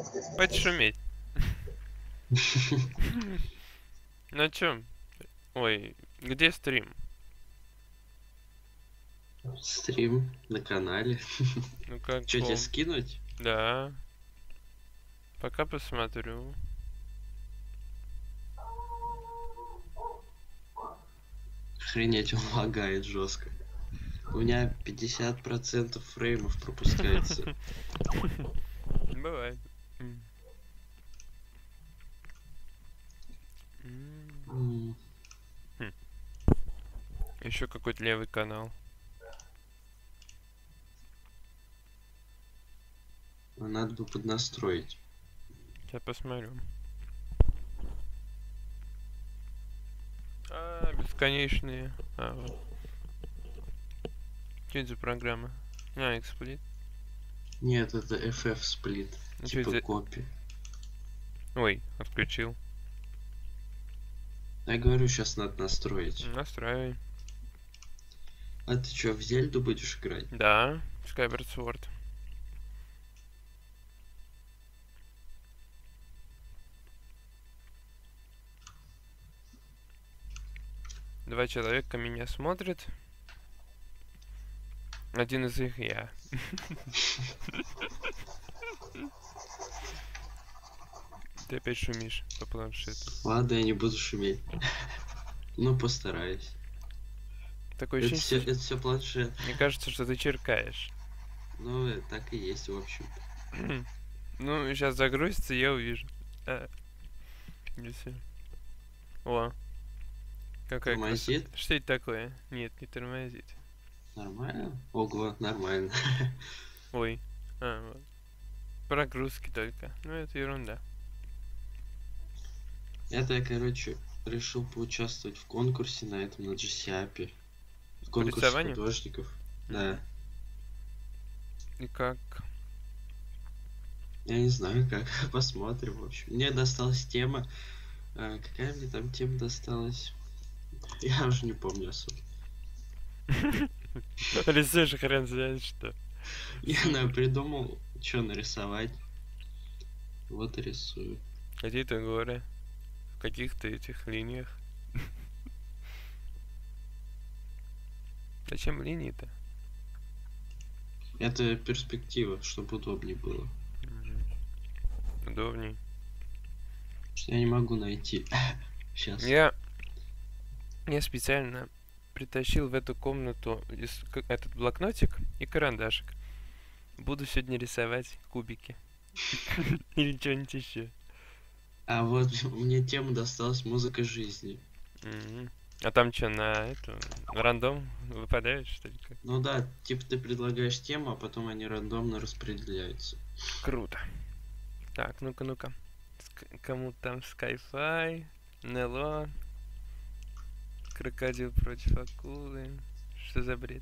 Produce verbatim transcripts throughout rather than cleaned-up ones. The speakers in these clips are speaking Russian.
подшуметь. На чем? Ой, где стрим? Стрим на канале. Ну как Че, тебе пом- скинуть? Да. Пока посмотрю. Охренеть, он лагает жестко. У меня пятьдесят процентов фреймов пропускается. Бывает. М. М. М, Еще какой-то левый канал. а Надо бы поднастроить. Сейчас посмотрю. А, бесконечные. А, вот. Что это за программа? А, XSplit. Нет, это эф эф сплит. Ну, чё Типа это? копи. Ой, отключил. Я говорю, сейчас надо настроить. Настраивай. А ты что, в Зельду будешь играть? Да, Skyward Sword. Два человека меня смотрят. Один из них я. Ты опять шумишь по планшету. Ладно, я не буду шуметь. Ну, постараюсь. Такое Это ощущение, все, что это все планшет. мне кажется, что ты черкаешь. Ну, э, так и есть, в общем-то. Ну, сейчас загрузится, я увижу. А, не всё. О, какая красота. Тормозит? Что это такое? Нет, не тормозит. Нормально? Ого, нормально. Ой. А, вот. Прогрузки только. Ну, это ерунда. Это я, короче, решил поучаствовать в конкурсе на этом, на джи-сиапе. В конкурсе рисованию? художников. Да. Мгм. И как? Я не знаю как. Посмотрим, в общем. Мне досталась тема. А, какая мне там тема досталась? Я уже не помню особо. Рисуешь хрен знает что. Я на придумал, что нарисовать. Вот и рисую. Какие-то горы. В каких-то этих линиях. Зачем линии-то? Это перспектива, чтобы удобнее было. Мгм. Удобней. Что я не могу найти. Сейчас. Я, я специально притащил в эту комнату ис- к- этот блокнотик и карандашик. Буду сегодня рисовать кубики. Или что-нибудь еще. А вот мне тема досталась музыка жизни. Мгм. А там что, на эту рандом выпадает, что ли? как? Ну да, типа ты предлагаешь тему, а потом они рандомно распределяются. Круто. Так, ну-ка, ну-ка. Ск- Кому там Skyfi, Нело, Крокодил против акулы. Что за бред?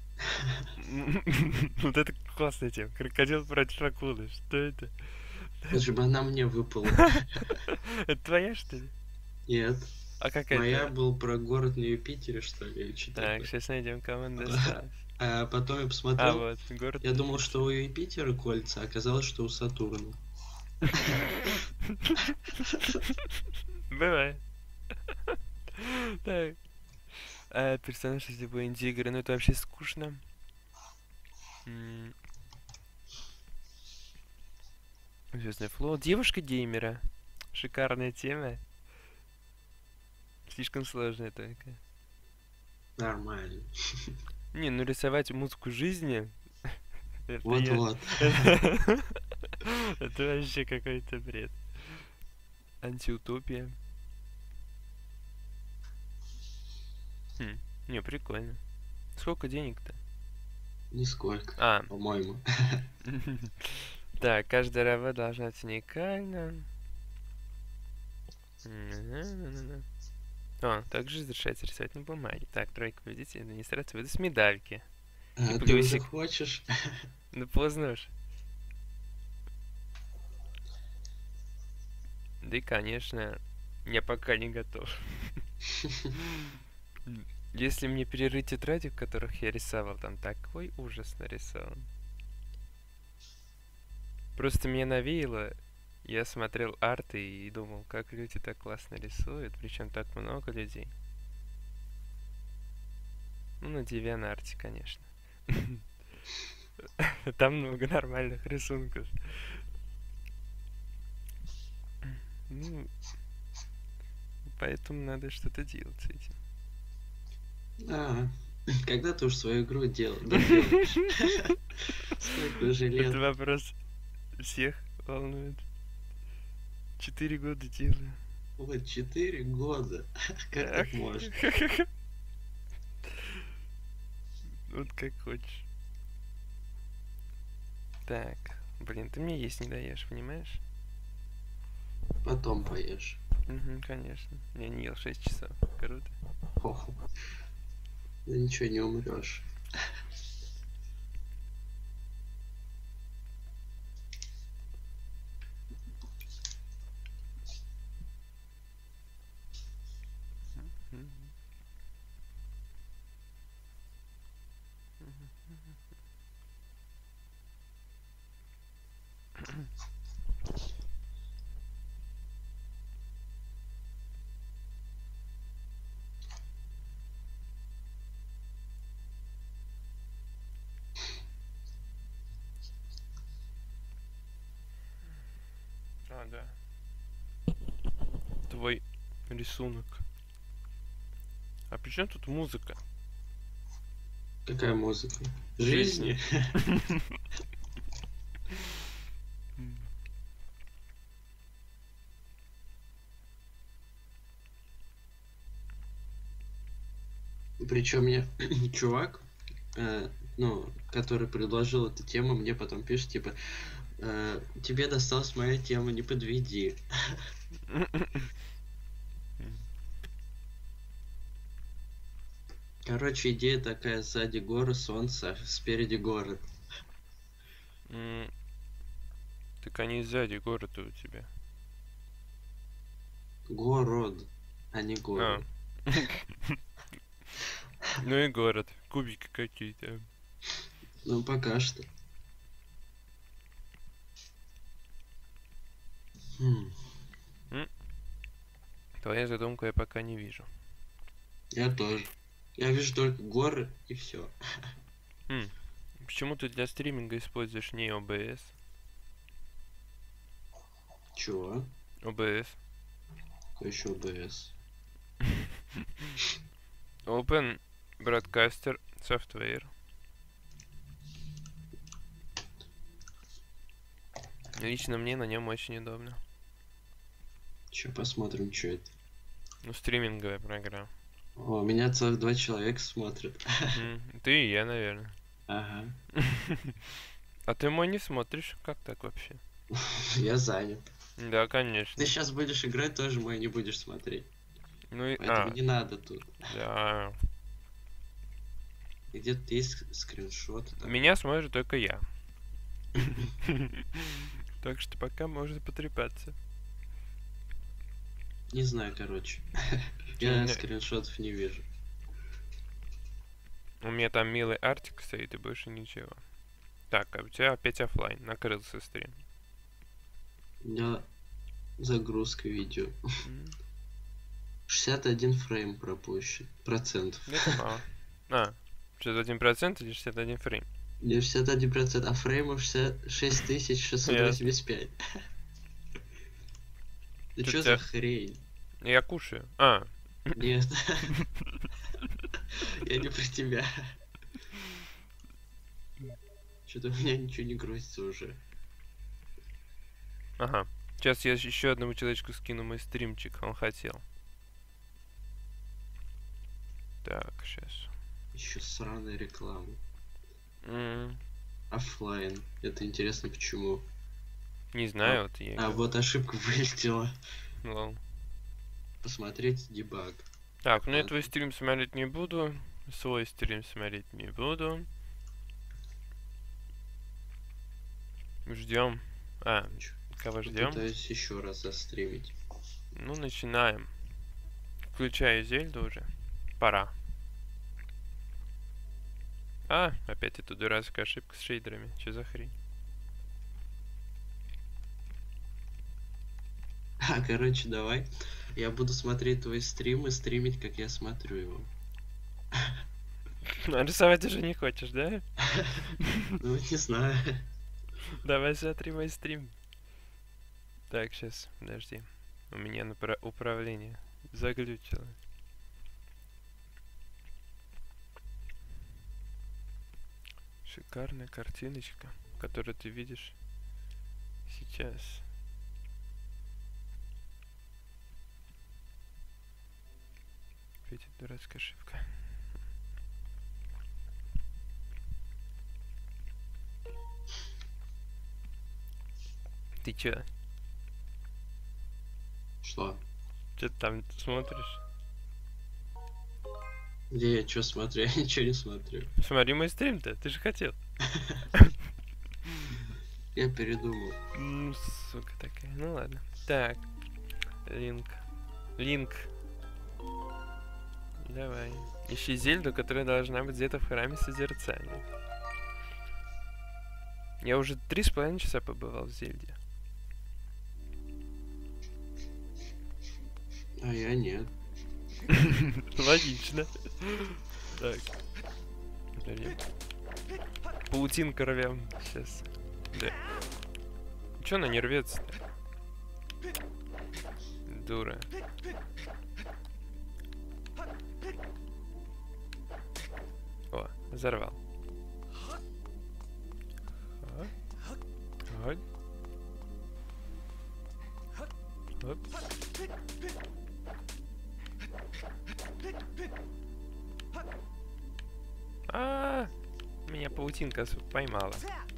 Вот это классная тема. Крокодил против акулы. Что это? Лучше бы она мне выпала. Это твоя, что ли? Нет. А как Моя это? был про город на Юпитере, что ли, или что Так, такое. сейчас найдем, кому он А досталось. а потом я А, посмотрел, вот, город. я думал, Юпитер. что у Юпитера кольца, а оказалось, что у Сатурна. Бывает. Так. А персонаж из любой инди-игры, ну это вообще скучно. М, Звездный флот. Девушка геймера. Шикарная тема. Слишком сложная только. Нормально. Не, ну рисовать музыку жизни. Это я. Вот-вот. Это вообще какой-то бред. Антиутопия. Хм, не, прикольно. Сколько денег-то? Нисколько, А, по-моему. так, каждая работа должна быть уникальна. На-на-на-на-на. О, также разрешается рисовать на бумаге. Так, тройка победителей, администрация выдаст медальки. А И ты уже плюсик. хочешь? Да поздно уж. Да и, конечно, я пока не готов. Если мне перерыть тетради, в которых я рисовал, там такой ужас нарисован. Просто меня навеяло Я смотрел арты и думал, как люди так классно рисуют, причем так много людей. Ну, на DeviantArt, конечно. Там много нормальных рисунков. Ну, поэтому надо что-то делать с этим. А, когда ты уж свою игру делал, доделаешь? Сколько уже лет? Это вопрос всех волнует. Четыре года делаю. Вот четыре года. Как так можно? Вот как хочешь. Так, блин, ты мне есть не даешь, понимаешь? Потом поешь. Угу, конечно. Я не ел шесть часов. Круто. Хо-хо. Да ничего, не умрешь. А, да. Твой рисунок. А при чем тут музыка? Какая музыка? Жизни. Причем мне чувак, э, ну, который предложил эту тему, мне потом пишет, типа, э, тебе досталась моя тема, не подведи. Короче, идея такая: сзади горы, солнце, а спереди город. Так они сзади город у тебя. Город, а не город. А. Ну и город. Кубики какие-то. Ну, пока что. Хм. Твоя задумка я пока не вижу. Я тоже. Я вижу только горы и все. Хм. Почему ты для стриминга используешь не о бэ эс? Чего? о бэ эс. Какой еще о бэ эс? Open Broadcaster Software. Лично мне на нем очень удобно. Че, посмотрим, что это. Ну, стриминговая программа. О, меня целых два человека смотрят. Ты и я, наверное. Ага. А ты мой не смотришь? Как так вообще? Я занят. Да, конечно. Ты сейчас будешь играть, тоже мой не будешь смотреть. Ну и... Поэтому а, не надо тут. да. Где-то есть скриншот. Меня смотрит только я. Так что пока можно потрепаться. Не знаю, короче. Я скриншотов не вижу. У меня там милый артик стоит и больше ничего. Так, а у тебя опять офлайн, накрылся стрим. У меня загрузка видео. шестьдесят один фрейм пропущен. Процентов. Это мало. А, шестьдесят один процент или шестьдесят один фрейм? Не шестьдесят один процент, а фреймов шестьдесят шесть тысяч шестьсот восемьдесят пять. Да что за хрень? Я кушаю. А. Нет. Я не про тебя. Что-то у меня ничего не грузится уже. Ага. Сейчас я еще одному человечку скину мой стримчик, он хотел. Так, сейчас. Еще сраная реклама. Mm. Оффлайн. Это интересно почему? Не знаю, а, вот я. А говорю. Вот ошибка вылетела. Лол. Посмотреть дебаг. Так, ну я твой стрим смотреть не буду. Свой стрим смотреть не буду. Ждем. А, кого ждем? Пытаюсь еще раз застримить. Ну, начинаем. Включаю Зельду уже. Пора. А, опять эта дурацкая ошибка с шейдерами. Че за хрень? А, короче, давай. Я буду смотреть твои стримы, стримить, как я смотрю его. А рисовать уже не хочешь, да? Ну, не знаю. Давай смотри мой стрим. Так, сейчас, подожди. У меня напра- управление заглючило. Шикарная картиночка, которую ты видишь сейчас. Опять эта дурацкая ошибка. Ты чё? Что? Чё ты там смотришь? Где я что смотрю? Я ничего не смотрю. Смотри мой стрим-то, ты же хотел. Я передумал. Ну, сука такая. Ну ладно. Так. Линк. Линк. Давай. Ищи Зельду, которая должна быть где-то в храме созерцания. Я уже три с половиной часа побывал в Зельде. А я нет. Логично. Так. Подожди. Паутинка рвем. Сейчас. Да. Чё она не рвется-то? Дура. О, взорвал. Ой. Оп. А, меня паутинка поймала.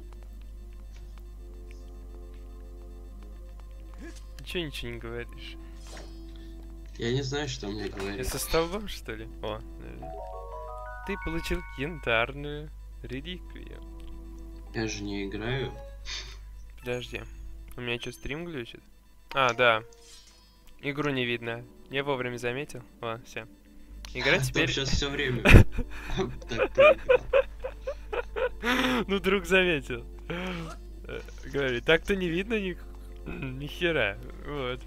Чё ничего не говоришь? Я не знаю, что мне Я говорить. со столбом, что ли? О, наверное. Ты получил янтарную реликвию. Я же не играю. Подожди. У меня что, стрим глючит? А, да. Игру не видно. Я вовремя заметил. О, все. Игра теперь... сейчас все время. Так проиграл. Ну, друг заметил. Говорит, так-то не видно ни... ни хера. Вот.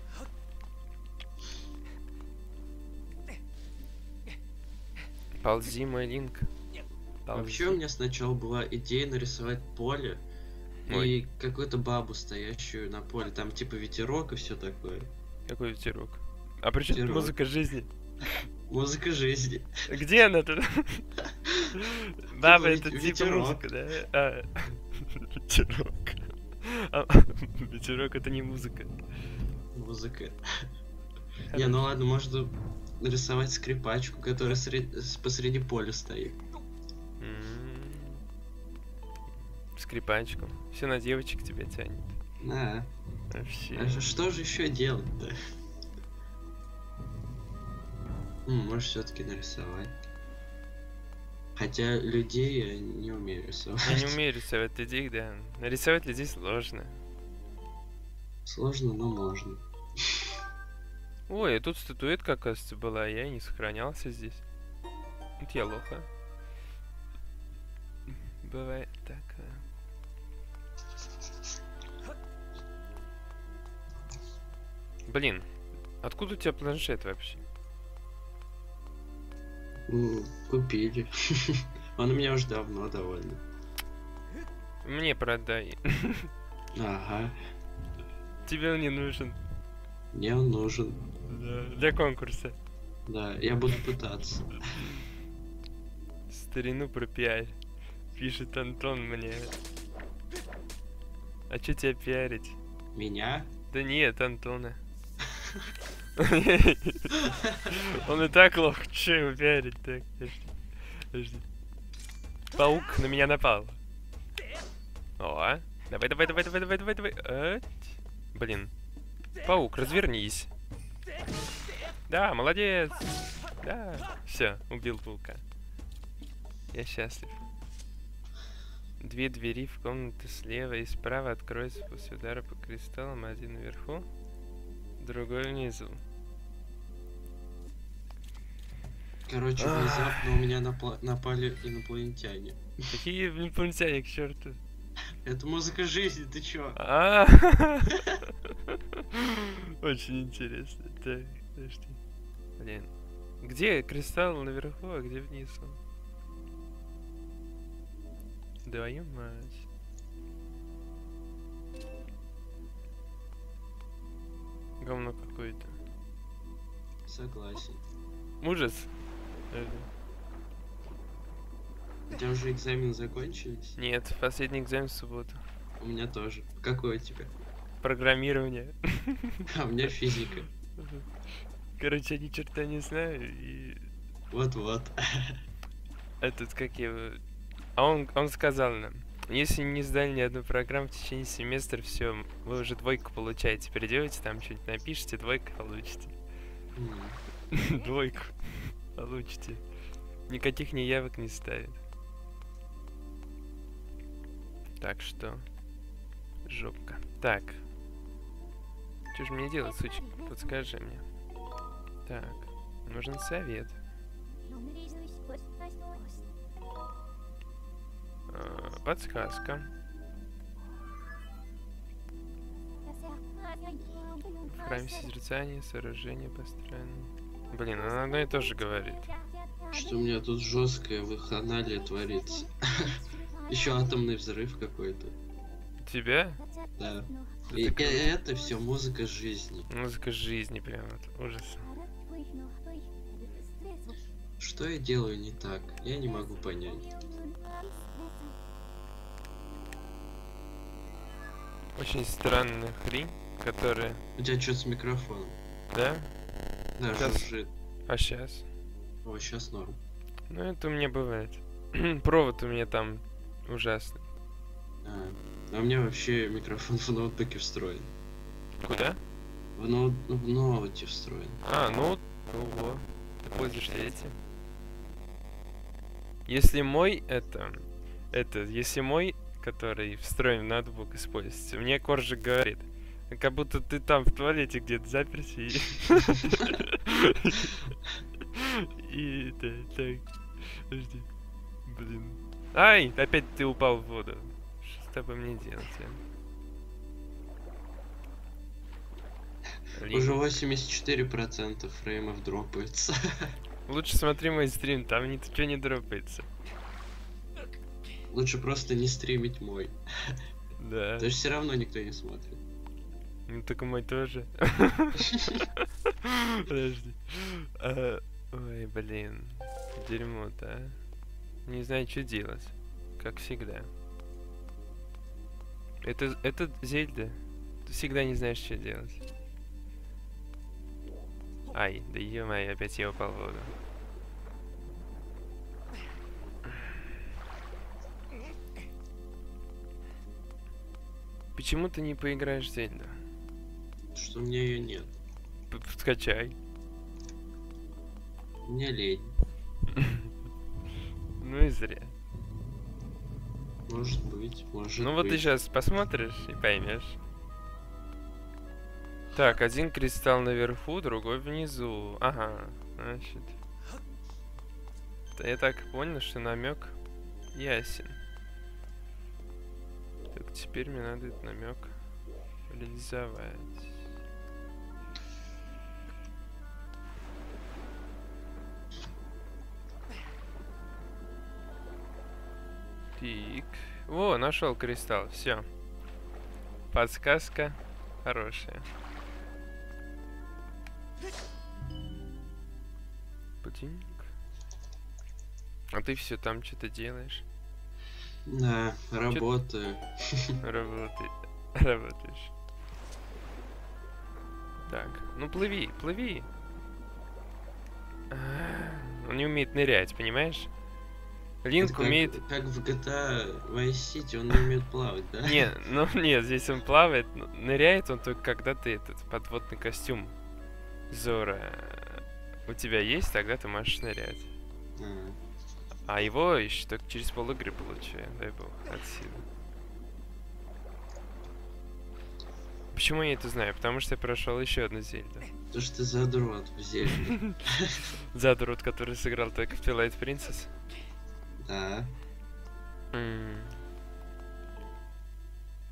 Ползи, мой линк. Вообще у меня сначала была идея нарисовать поле Ой. и какую-то бабу, стоящую на поле. Там типа ветерок и все такое. Какой ветерок? А при чем Ветерок. музыка жизни? Музыка жизни. Где она тут? Баба, ве- это типа ветерок. музыка, да? А, ветерок. А, ветерок это не музыка. Музыка. Не, ну ладно, можно нарисовать скрипачку, которая сред- с- посреди поля стоит. М. Скрипачку. Все на девочек тебя тянет. Да. Вообще. А ш- что же еще делать-то? М, Может, все-таки нарисовать. Хотя людей я не умею рисовать. Я не умею рисовать людей, да. Нарисовать людей сложно. Сложно, но можно. Ой, а тут статуэтка, оказывается, была, а я и не сохранялся здесь. Вот я лоха. Бывает так. Блин, откуда у тебя планшет вообще? М, Купили. Он у меня уже давно довольно. Мне продай. Ага. Тебе он не нужен. Мне он нужен. Да, для конкурса. Да, я буду пытаться. Старину пропиарь. Пишет Антон мне. А чё тебя пиарить? Меня? Да нет, Антона. Он и так лох, чё его пиарить так? Подожди. Подожди. Паук на меня напал. О, давай, давай, давай, давай, давай, давай, давай. Ать. Блин. Паук, развернись. Да, молодец. Да, все, убил паука. Я счастлив. Две двери в комнаты слева и справа откроются после удара по кристаллам. Один наверху, другой внизу. Короче, внезапно у меня напла- напали инопланетяне. Какие инопланетяне, к черту? Это музыка жизни, ты чё? А, очень интересно. Так, подожди. Блин. Где кристалл наверху, а где внизу? Твою мать. Говно какое-то. Согласен. Ужас. Подожди. У тебя уже экзамены закончились? Нет, последний экзамен в субботу. У меня тоже. Какой у тебя? Программирование. А у меня физика. Короче, я ни черта не знаю и... Вот-вот. Этот, как его... А он, он сказал нам, если не сдали ни одну программу в течение семестра, все, вы уже двойку получаете. Переделайте там что-нибудь, напишите, двойку получите. М. Двойку получите. Никаких неявок не ставит. Так что... Жопка. Так. Что же мне делать, сучка? Подскажи мне. Так. Нужен совет. А, подсказка. В храме созерцания сооружение построено. Блин, она одно и то же говорит. Что у меня тут жесткое выханалия творится. Еще атомный взрыв какой-то. Тебя? Да. Да И, ты и круто. это все музыка жизни. Музыка жизни, прям вот ужас. Что я делаю не так? Я не могу понять. Очень странная хрень, которая... У тебя что с микрофоном? Да? Да, Щас. жужжит. А сейчас? О, сейчас норм. Ну, это у меня бывает. Провод у меня там ужасный. А, а у меня вообще микрофон в ноутбуке встроен. Куда? В, ноут... в ноуте встроен. А, ну, ого. Ты пользуешься этим. Если мой, это... Это, если мой, который встроен в ноутбук, используется, мне Коржик говорит, как будто ты там в туалете где-то заперся и... И... Да, так... Подожди. Блин. Ай, опять ты упал в воду. Что с тобой мне делать, а? Блин. Уже восемьдесят четыре процента фреймов дропается. Лучше смотри мой стрим, там ничего не дропается. Лучше просто не стримить мой. Да. Потому что все равно никто не смотрит. Ну только мой тоже. Подожди. А, ой, блин. Дерьмо-то, а. Не знаю, что делать. Как всегда. Это, это Зельда. Ты всегда не знаешь, что делать. Ай, да ё-моё, опять я упал в воду. Почему ты не поиграешь в Зельду? Что у меня ее нет. П- Скачай. Мне лень. Ну и зря. Может быть, может Ну вот быть. ты сейчас посмотришь и поймешь. Так, один кристалл наверху, другой внизу. Ага, значит. Да я так понял, что намек ясен. Так, теперь мне надо этот намек реализовать. Так. О, нашел кристалл. Все. Подсказка хорошая. Будильник. А ты все там что-то делаешь? Да, работаю. Работай. Работаешь. Так, ну плыви, плыви. А, Он не умеет нырять, понимаешь? Линк Это как, умеет... как в джи ти эй Vice City, он не умеет плавать, да? Не, ну нет, здесь он плавает, но ныряет он только когда ты этот подводный костюм Зора у тебя есть, тогда ты можешь нырять. А, А его еще только через полигры получаю, дай бог, отсюда. Почему я это знаю? Потому что я прошел еще одну Зельду. то, что ты задрот в зелье. Задрот, который сыграл только в Twilight Princess. Да. М.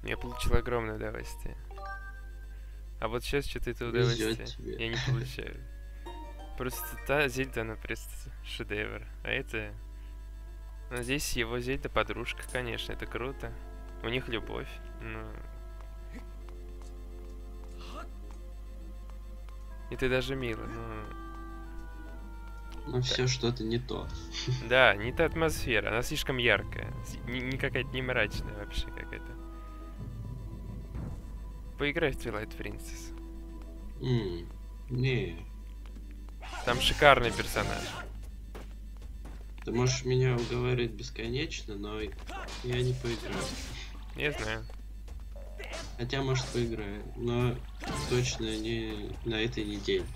Я получил огромное удовольствие. А вот сейчас что-то это удовольствие Везет тебе. я не получаю. Просто та Зельда, она просто шедевр. А это... Ну, здесь его Зельда подружка, конечно, это круто. У них любовь, но... И ты даже мило, но... Но все что-то не то. Да, не та атмосфера, она слишком яркая. с- Не, не какая-то не мрачная вообще какая-то. Поиграй в Twilight Princess. М, Не, Там шикарный персонаж. ты можешь меня уговаривать бесконечно, но я не поиграю. Я знаю. Хотя, может, поиграю, но точно не на этой неделе.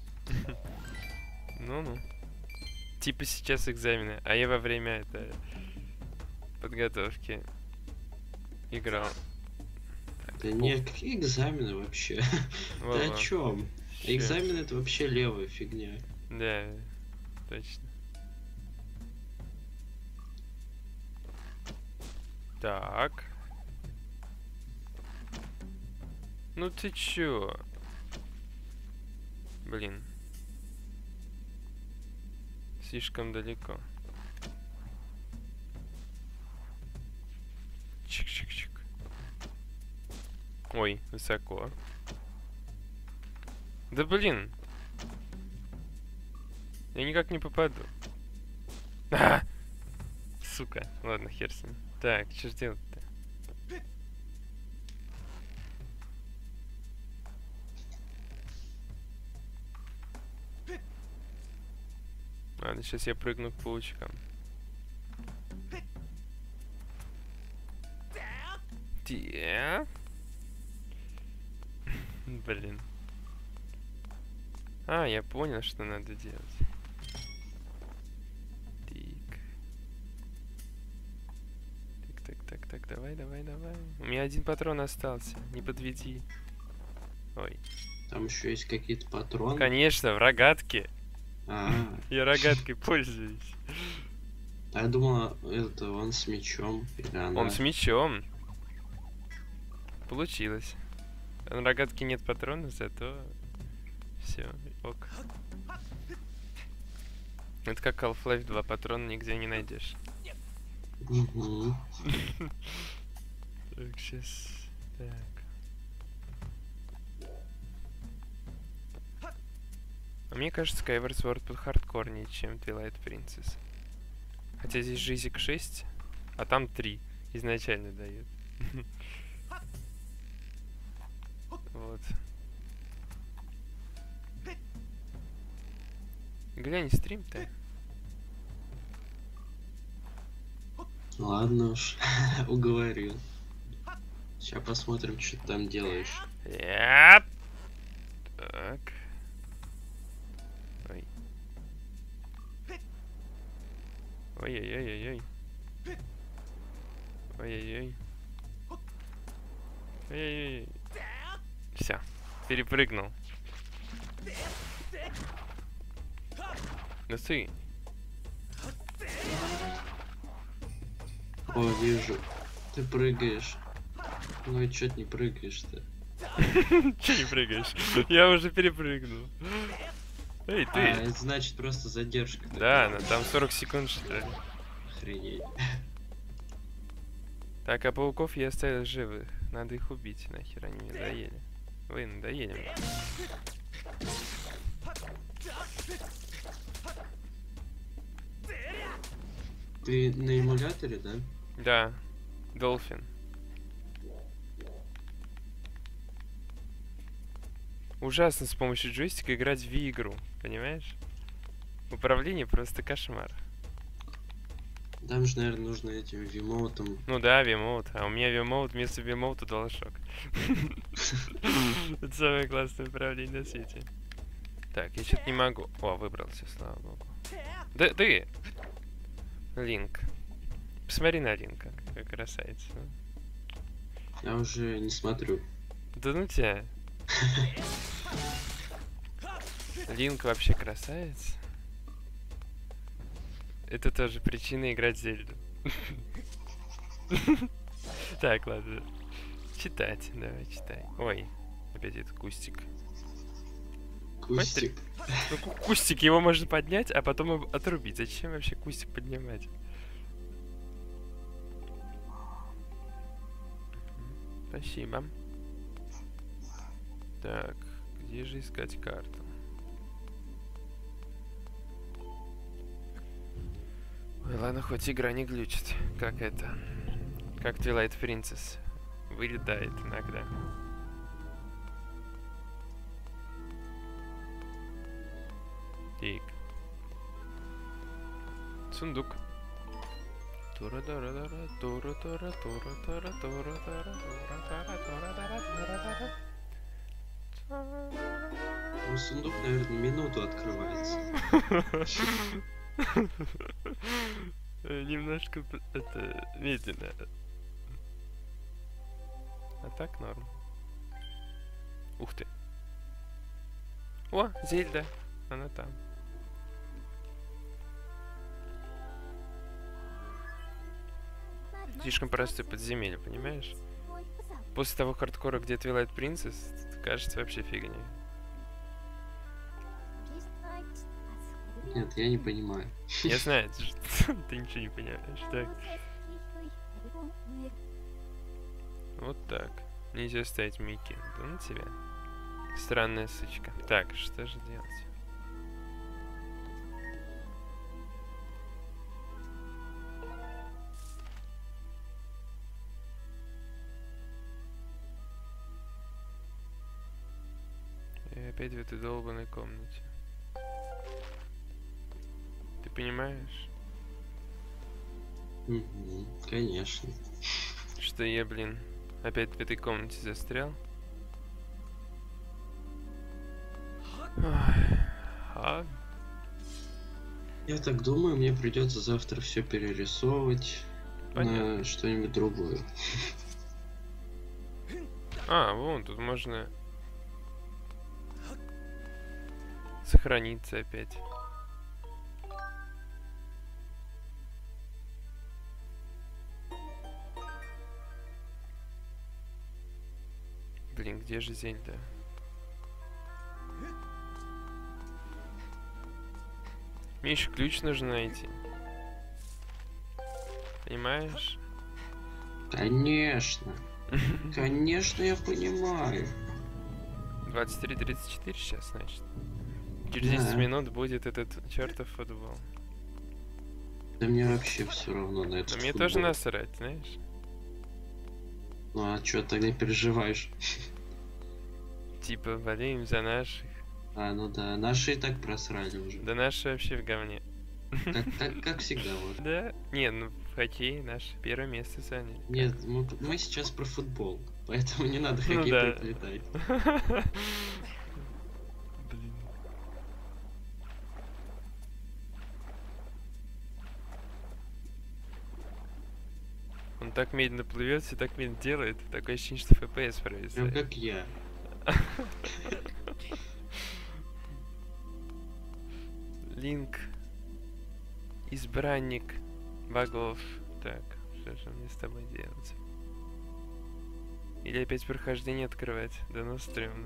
Ну-ну. Типа сейчас экзамены, а я во время это подготовки играл. Да не, какие экзамены вообще? Ты Во-во. о чем? Чё? Экзамен это вообще левая фигня. Да, точно. Так. Ну ты чё? Блин. Слишком далеко. Чик-чик-чик. Ой, высоко. Да блин. Я никак не попаду. А! Сука. Ладно, хер с ним. Так, что ж делать-то? Ладно, сейчас я прыгну к паучкам. Те. Блин. А, я понял, что надо делать. Так. Так, так, так, так, давай, давай, давай. У меня один патрон остался. Не подведи. Ой. Там еще есть какие-то патроны. Конечно, в рогатке. А, Я рогаткой пользуюсь. а я думала, это он с мечом. Или она. Он с мечом. Получилось. На рогатке нет патронов, зато все, ок. Это как Half-Life два, патрона нигде не найдешь. Мгм. Так, сейчас. Так. А мне кажется, Skyward Sword под хардкорнее, чем Twilight Princess. Хотя здесь жизик шесть, а там три изначально дают. Вот. Глянь стрим-то. Ладно уж, уговорил. Сейчас посмотрим, что ты там делаешь. Яп. Так. Ой. Ой-ой-ой-ой-ой. Ой-ой-ой. Ой-ой-ой. Все. Перепрыгнул. Да ты. О, вижу. Ты прыгаешь. Ну и чё ты не прыгаешь-то? Че не прыгаешь? Я уже перепрыгнул. Эй, А, ты. это значит просто задержка. Да, такая. ну там сорок секунд, что ли. Охренеть. Так, а пауков я оставил живых. Надо их убить, нахер они мне надоели. Вы надоели мне. Ты на эмуляторе, да? Да, Dolphin. Ужасно с помощью джойстика играть в Wii-игру, понимаешь? Управление просто кошмар. Там же, наверное, нужно этим вимоутом. Ну да, Wiimote. А у меня Wiimote вместо Wiimote DualShock. Это самое классное управление на свете. Так, я что-то не могу. О, выбрался, слава богу. Да ты! Линк. Посмотри на Линка, какой красавец. Я уже не смотрю. Да ну тебя. Линк вообще красавец. Это тоже причина играть в Зельду. Так, ладно. читать, давай читай. Ой, опять этот кустик. Кустик. Ну, ку- кустик, его можно поднять, а потом об- отрубить. Зачем вообще кустик поднимать? Спасибо. Так, где же искать карту? Ой, ладно, хоть игра не глючит. Как это? Как Twilight Princess. Вылетает иногда. Так. Сундук. Тура-дара-дара, тура-дара, тура-дара, тура-дара, тура-дара, тура-дара, тура-дара. Ну, сундук, наверное, минуту открывается. Э, Немножко п- это медленно. А так норм. Ух ты. О, Зельда. Она там. Слишком простое подземелье, понимаешь? После того хардкора, где Twilight Princess, это кажется вообще фигней. Нет, я не понимаю. Я знаю, ты ж- ты ничего не понимаешь. Так, вот так. Нельзя ставить Микки. Да на тебя. Странная сучка. Так, что же делать? И опять в этой долбанной комнате. Ты понимаешь, Мгм, конечно. что я, блин, опять в этой комнате застрял? Ой, а? Я так думаю, мне придется завтра все перерисовывать Понятно. на что-нибудь другое. А, вон, тут можно сохраниться опять. Блин, где же Зельда? Миш, ключ нужно найти. Понимаешь? Конечно. Конечно, я понимаю. двадцать три тридцать четыре сейчас, значит. Через десять Да. минут будет этот чертов футбол. Да мне вообще все равно на Но этот мне футбол. тоже насрать, знаешь? Ну а чё тогда переживаешь? Типа, болеем за наших. А, ну да, наши и так просрали уже. Да наши вообще в говне. Как, как, как всегда, вот. Да? Не, ну в хоккее наше первое место заняли. Нет, мы, мы сейчас про футбол, поэтому не надо Ну хоккей да. приплетать. Блин. Он так медленно плывет, все так медленно делает. Такое ощущение, что эф пи эс Прям провисает. как я. Линк. Избранник богов. Так, что же мне с тобой делать? Или опять прохождение открывать? Да ну стрёмно.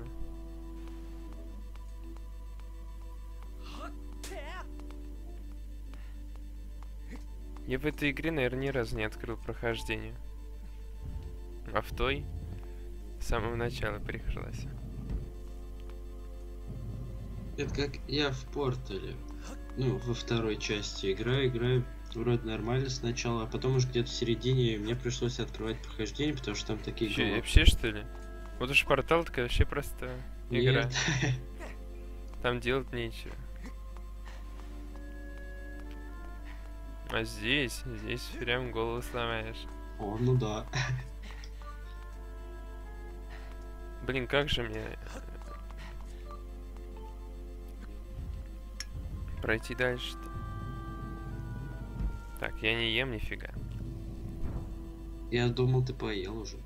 Я в этой игре, наверное, ни разу не открыл прохождение. А в той с самого начала пришлось. Это как я в Портале. Ну, во второй части играю, играю вроде нормально сначала, а потом уже где-то в середине мне пришлось открывать прохождение, потому что там такие Че, головки. вообще что ли? Вот уж портал такая вообще просто игра. Нет. Там делать нечего. А здесь, здесь прям голову сломаешь. О, ну да. Блин, как же мне пройти дальше-то? Так, я не ем нифига. Я думал, ты поел уже.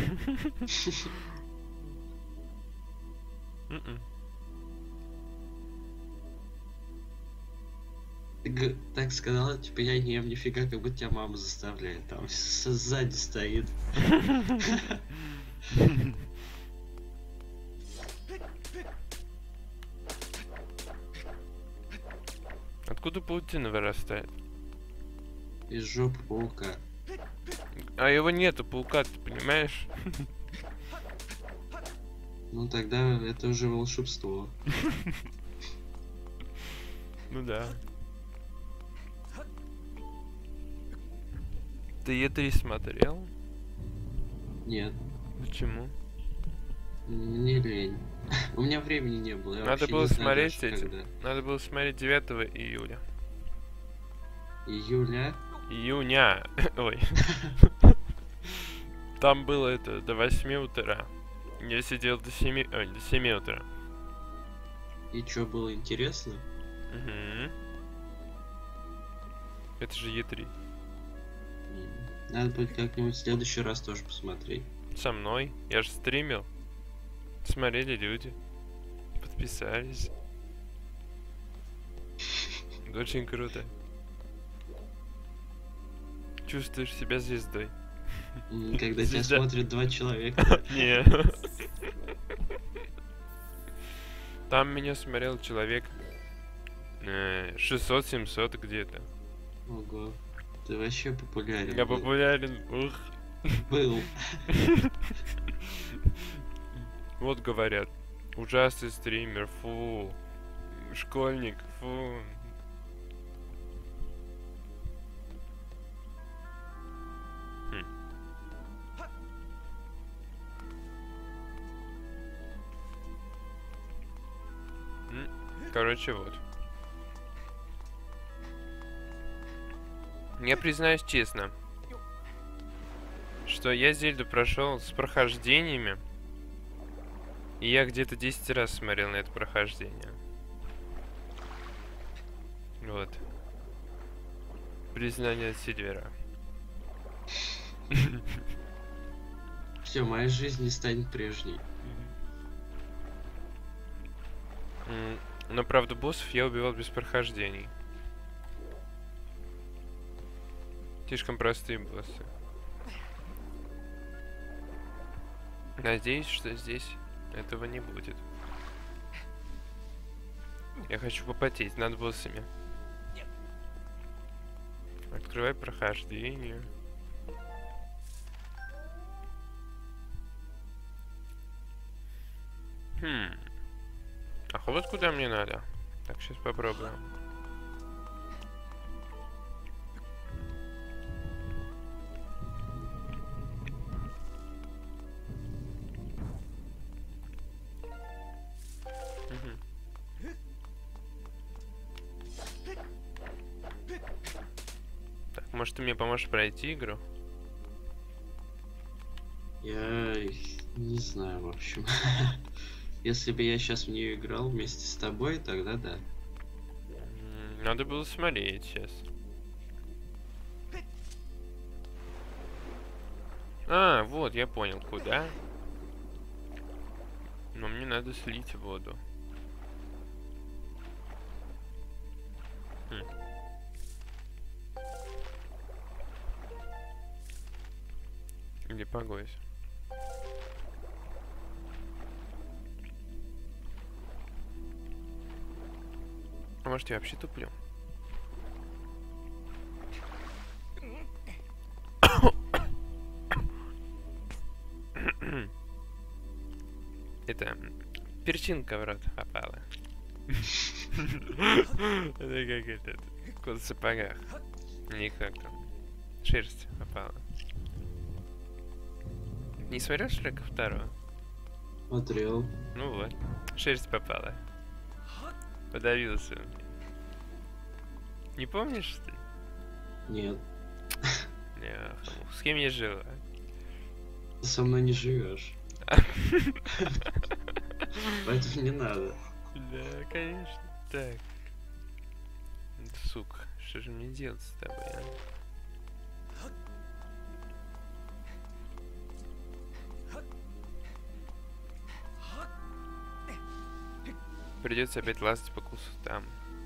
Мгм. Ты г- так сказала, типа я не ем нифига, как будто тебя мама заставляет. Там с- сзади стоит. Откуда паутина вырастает? Из жопы паука. А его нету, паука, ты понимаешь? Ну тогда это уже волшебство. Ну да. Ты Е три смотрел? Нет, Почему? мне лень. У меня времени не было. Я Надо вообще было не знаю смотреть даже, эти. когда. Надо было смотреть девятого июля. Июля. Июня. Ой. Там было это до восьми утра. Я сидел до семи, ой, до семи утра. И что было интересно? Угу. Это же Е три. М, Надо будет как-нибудь в следующий раз тоже посмотреть. Со мной. Я же стримил. Смотрели люди. Подписались. Очень круто. Чувствуешь себя звездой. М, Когда тебя Звезда. смотрят два человека. Не. Там меня смотрел человек шестьсот-семьсот где-то. Ого. Ты вообще популярен. Я был. популярен. Ух. Был. Вот говорят. Ужасный стример, фу. Школьник, фу. Хм. М, Короче, вот. Я признаюсь честно, что я Зельду прошел с прохождениями, и я где-то десять раз смотрел на это прохождение. Вот. Признание от Сильвера. Все, моя жизнь не станет прежней. М, Но правда боссов я убивал без прохождений. Слишком простые боссы. Надеюсь, что здесь этого не будет. Я хочу попотеть над боссами. Открывай прохождение. Хм. Ах, вот куда мне надо. Так, сейчас попробуем. Мгм. Так, может ты мне поможешь пройти игру? Я не знаю, в общем. Если бы я сейчас в нее играл вместе с тобой, тогда да. М, Надо было смотреть сейчас. А, вот, я понял, куда. Но мне надо слить воду. Хм. Или погось. А может я вообще туплю? Это перчинка в рот попала. Это как этот кот в сапогах. Не как там. Шерсть попала. Не смотрел Шрека второго? Смотрел. Ну вот. Шерсть попала. Подавился. Не помнишь, что ли? Нет. Не, с кем я жил? а? Ты со мной не живешь. Поэтому не надо. Да, конечно. Так. Сука, что же мне делать с тобой, а? Придется опять лазать по кустам.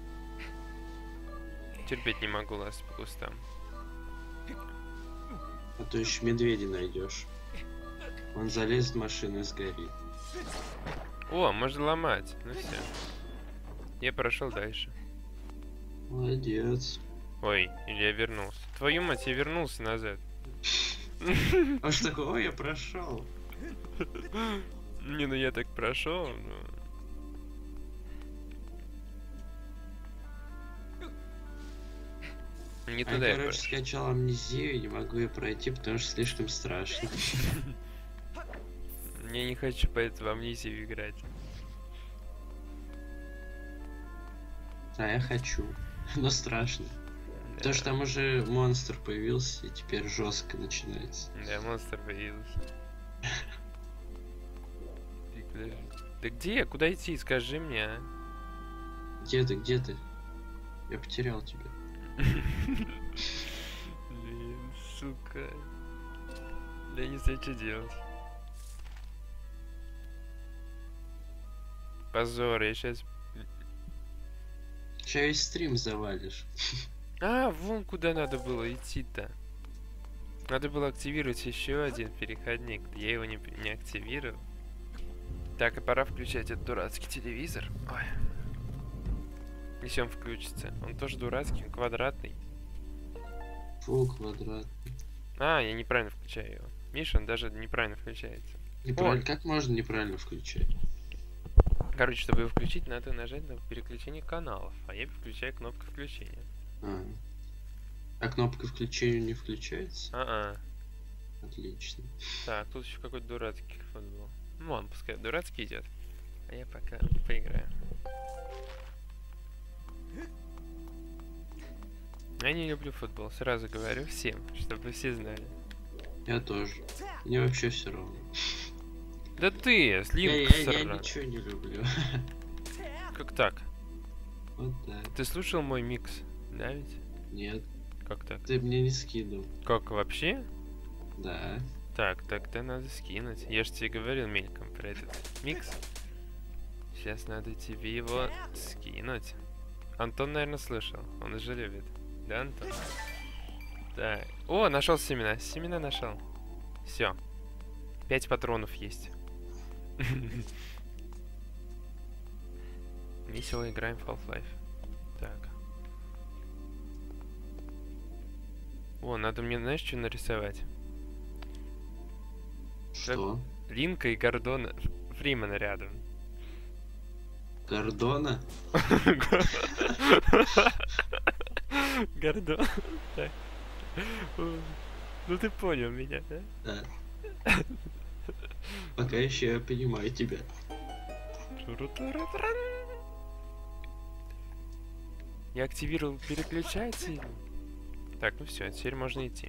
Терпеть не могу лазать по кустам. А то еще медведя найдешь. Он залезет в машину и сгорит. О, можно ломать. Ну все. Я прошел дальше. Молодец. Ой, или я вернулся. Твою мать, я вернулся назад. А что такое? Ой, я прошел. Не, ну я так прошел, но... Не А туда я, я короче, пошел. скачал амнезию и не могу ее пройти, потому что слишком страшно. Я не хочу поэтому в амнезию играть. А я хочу. Но страшно. Потому что там уже монстр появился, и теперь жестко начинается. Да, монстр появился. Ты подожди. Да где я? Куда идти? Скажи мне, а? Где ты, где ты? Я потерял тебя. Блин, сука. Я не знаю, что делать. Позор, я сейчас... Сейчас весь стрим завалишь. А, вон куда надо было идти-то. Надо было активировать еще один переходник. Я его не, не активировал. Так, и пора включать этот дурацкий телевизор. Ой. Если он включится. Он тоже дурацкий, он квадратный. Фу, квадрат. А, я неправильно включаю его. Миша, он даже неправильно включается. Неправильно. Как можно неправильно включать? Короче, чтобы его включить, надо нажать на переключение каналов. А я включаю кнопку включения. А, а кнопка включения не включается? А-а. Отлично. Так, тут еще какой-то дурацкий футбол. Ну, он пускай дурацкий идет. А я пока поиграю. Я не люблю футбол, сразу говорю всем, чтобы все знали. Я тоже. Мне вообще все равно. Да ты, Слим, Я, я, я ничего не люблю. Как так? Вот так. Ты слушал мой микс, да ведь? Нет. Как так? Ты мне не скинул. Как вообще? Да. Так, тогда надо скинуть. Я же тебе говорил мельком про этот микс. Сейчас надо тебе его скинуть. Антон, наверное, слышал. Он уже любит. Да, Антон? Так. О, нашел семена. Семена нашел. Все. Пять патронов есть. Весело играем в Half-Life. Так. О, надо мне, знаешь, что нарисовать? Что? Линка и Гордона Фримена рядом. Гордона? Гордон. Так. Ну ты понял меня, да? Да. Пока еще я понимаю тебя. Я активировал переключатель. Так, ну все, теперь можно идти.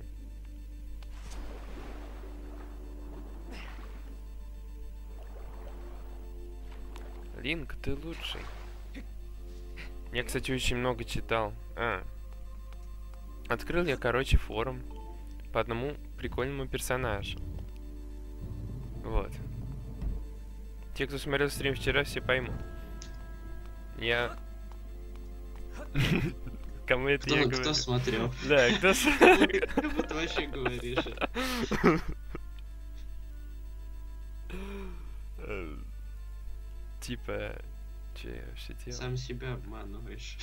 Линк, ты лучший. Я, кстати, очень много читал. А. Открыл я, короче, форум по одному прикольному персонажу. Вот. Те, кто смотрел стрим вчера, все поймут. Я... Кому это Кто, я кто говорю? смотрел? Да, кто смотрел? Как будто вообще говоришь. Типа, что я вообще делал? Сам себя обманываешь.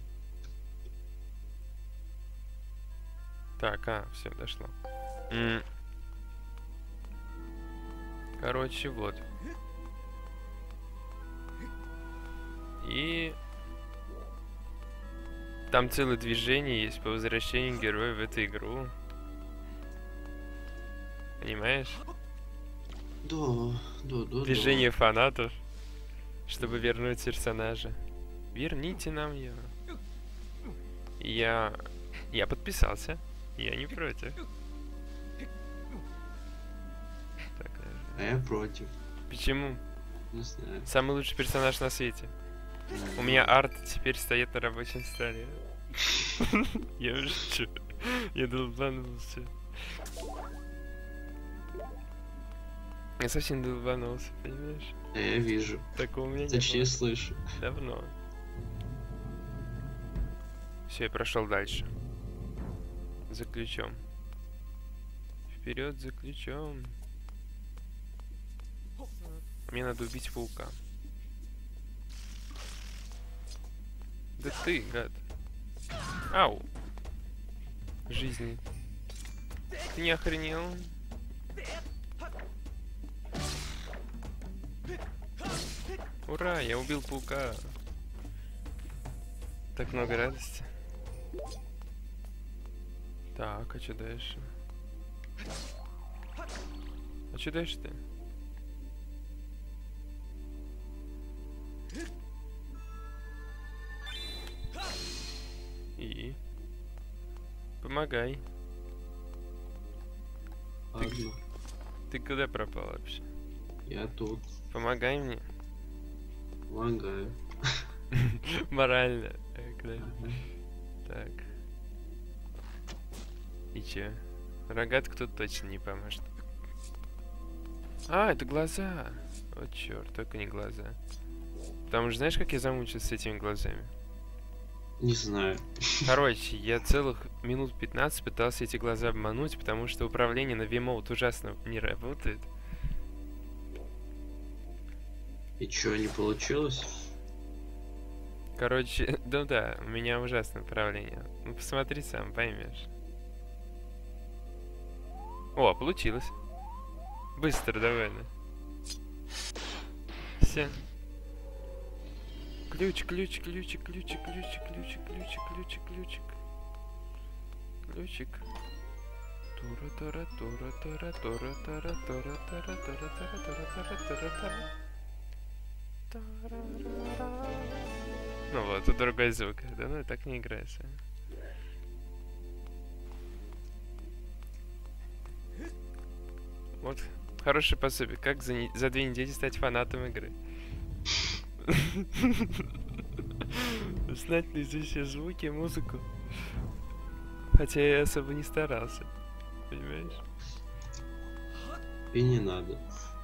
Так, а, все, дошло. М. Короче, вот. И... Там целое движение есть по возвращению героя в эту игру. Понимаешь? Да, да, да. Движение фанатов, чтобы вернуть персонажа. Верните нам его. Я... Я подписался. Я не против. Так, А я против. почему? Не знаю. Самый лучший персонаж на свете. У меня арт теперь стоит на рабочем столе. Я уже чё? Я долбанулся. Я совсем долбанулся, понимаешь? А я вижу. Такого у меня не Точнее, было слышу. давно. Все, я прошел дальше. За ключом. Вперед за ключом. Мне надо убить паука. Да ты, гад. Ау. Жизни. Ты не охренел? Ура, я убил паука. Так много радости. Так, а что дальше? А что дальше-то? И? Помогай. Ладно, Ты куда пропал вообще? я тут. Помогай мне. Помогаю. Морально. Э, куда- Ага. Так. И чё? Рогатку тут точно не поможет. А, это глаза. Вот черт, только не глаза. Потому что знаешь, как я замучился с этими глазами? Не знаю. Короче, я целых минут пятнадцать пытался эти глаза обмануть, потому что управление на Wiimote ужасно не работает. И чё, не получилось? Короче, ну да, у меня ужасное управление. Ну посмотри сам, поймешь. О, получилось. Быстро, довольно. Все. Ключ, ключ, ключик, ключик, ключик, ключик, ключик, ключик, ключик. Ключик. Тура тура тура тура тура тура тура тура тура тура тура тура тура. Тарарара. Ну вот, тут другой звук. Да ну так не играется. Вот хорошее пособие. Как за, не- за две недели стать фанатом игры. Знать наизусть все звуки, музыку. Хотя я особо не старался. Понимаешь? И не надо.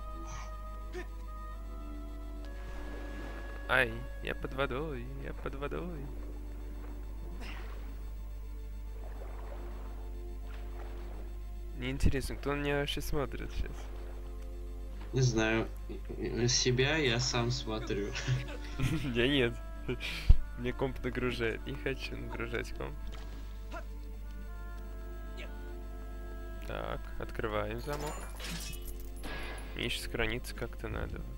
Ай, я под водой, я под водой. Мне интересно, кто на меня вообще смотрит сейчас? Не знаю. э, Себя я сам смотрю. Я нет. Мне комп нагружает. Не хочу нагружать комп. Так, открываем замок. Мне еще сохраниться как-то надо. Вот.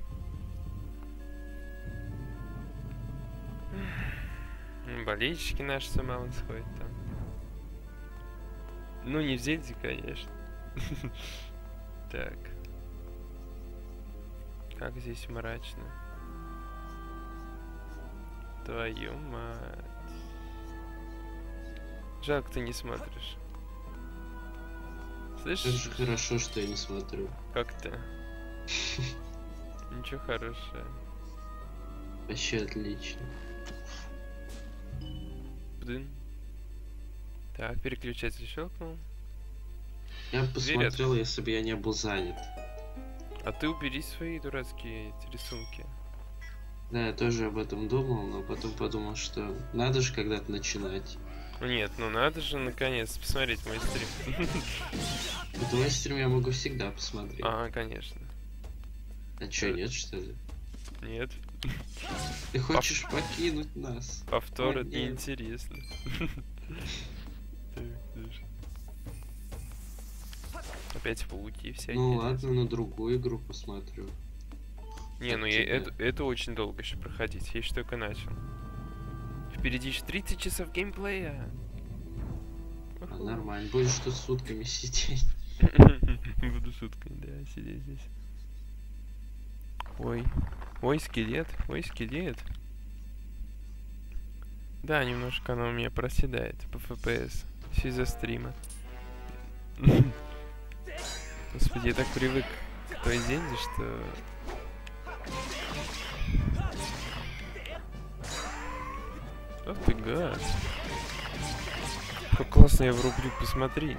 М, Болельщики наши с ума вон сходят там. Ну, не в Зельде, конечно. Так. Как здесь мрачно. Твою мать. Жалко, ты не смотришь. Это же Слышишь, хорошо, что я не смотрю. как ты? Ничего хорошего. Вообще отлично. Блин. Так, переключатель щелкнул. Я бы Дверь посмотрел, если бы я не был занят. А ты убери свои дурацкие эти рисунки. Да, я тоже об этом думал, но потом подумал, что надо же когда-то начинать. Ну нет, ну надо же наконец посмотреть мой стрим. Твой стрим я могу всегда посмотреть. Ага, конечно. А чё, нет, что ли? Нет. Ты хочешь покинуть нас? Повтор О, это нет. неинтересно. Так, слушай. Опять пауки всякие. Ну лезут. ладно, на другую игру посмотрю. Не, ну Так я, тебе. это, это очень долго еще проходить. Я еще только начал. Впереди еще тридцать часов геймплея. А, нормально, будешь тут сутками сидеть. Буду сутками, да, сидеть здесь. Ой. Ой, скелет. Ой, скелет. Да, немножко оно у меня проседает по эф пи эс. Все из-за стрима. Господи, я так привык к той Зельде, что... Ах ты гад. Как классно я врублю, посмотри.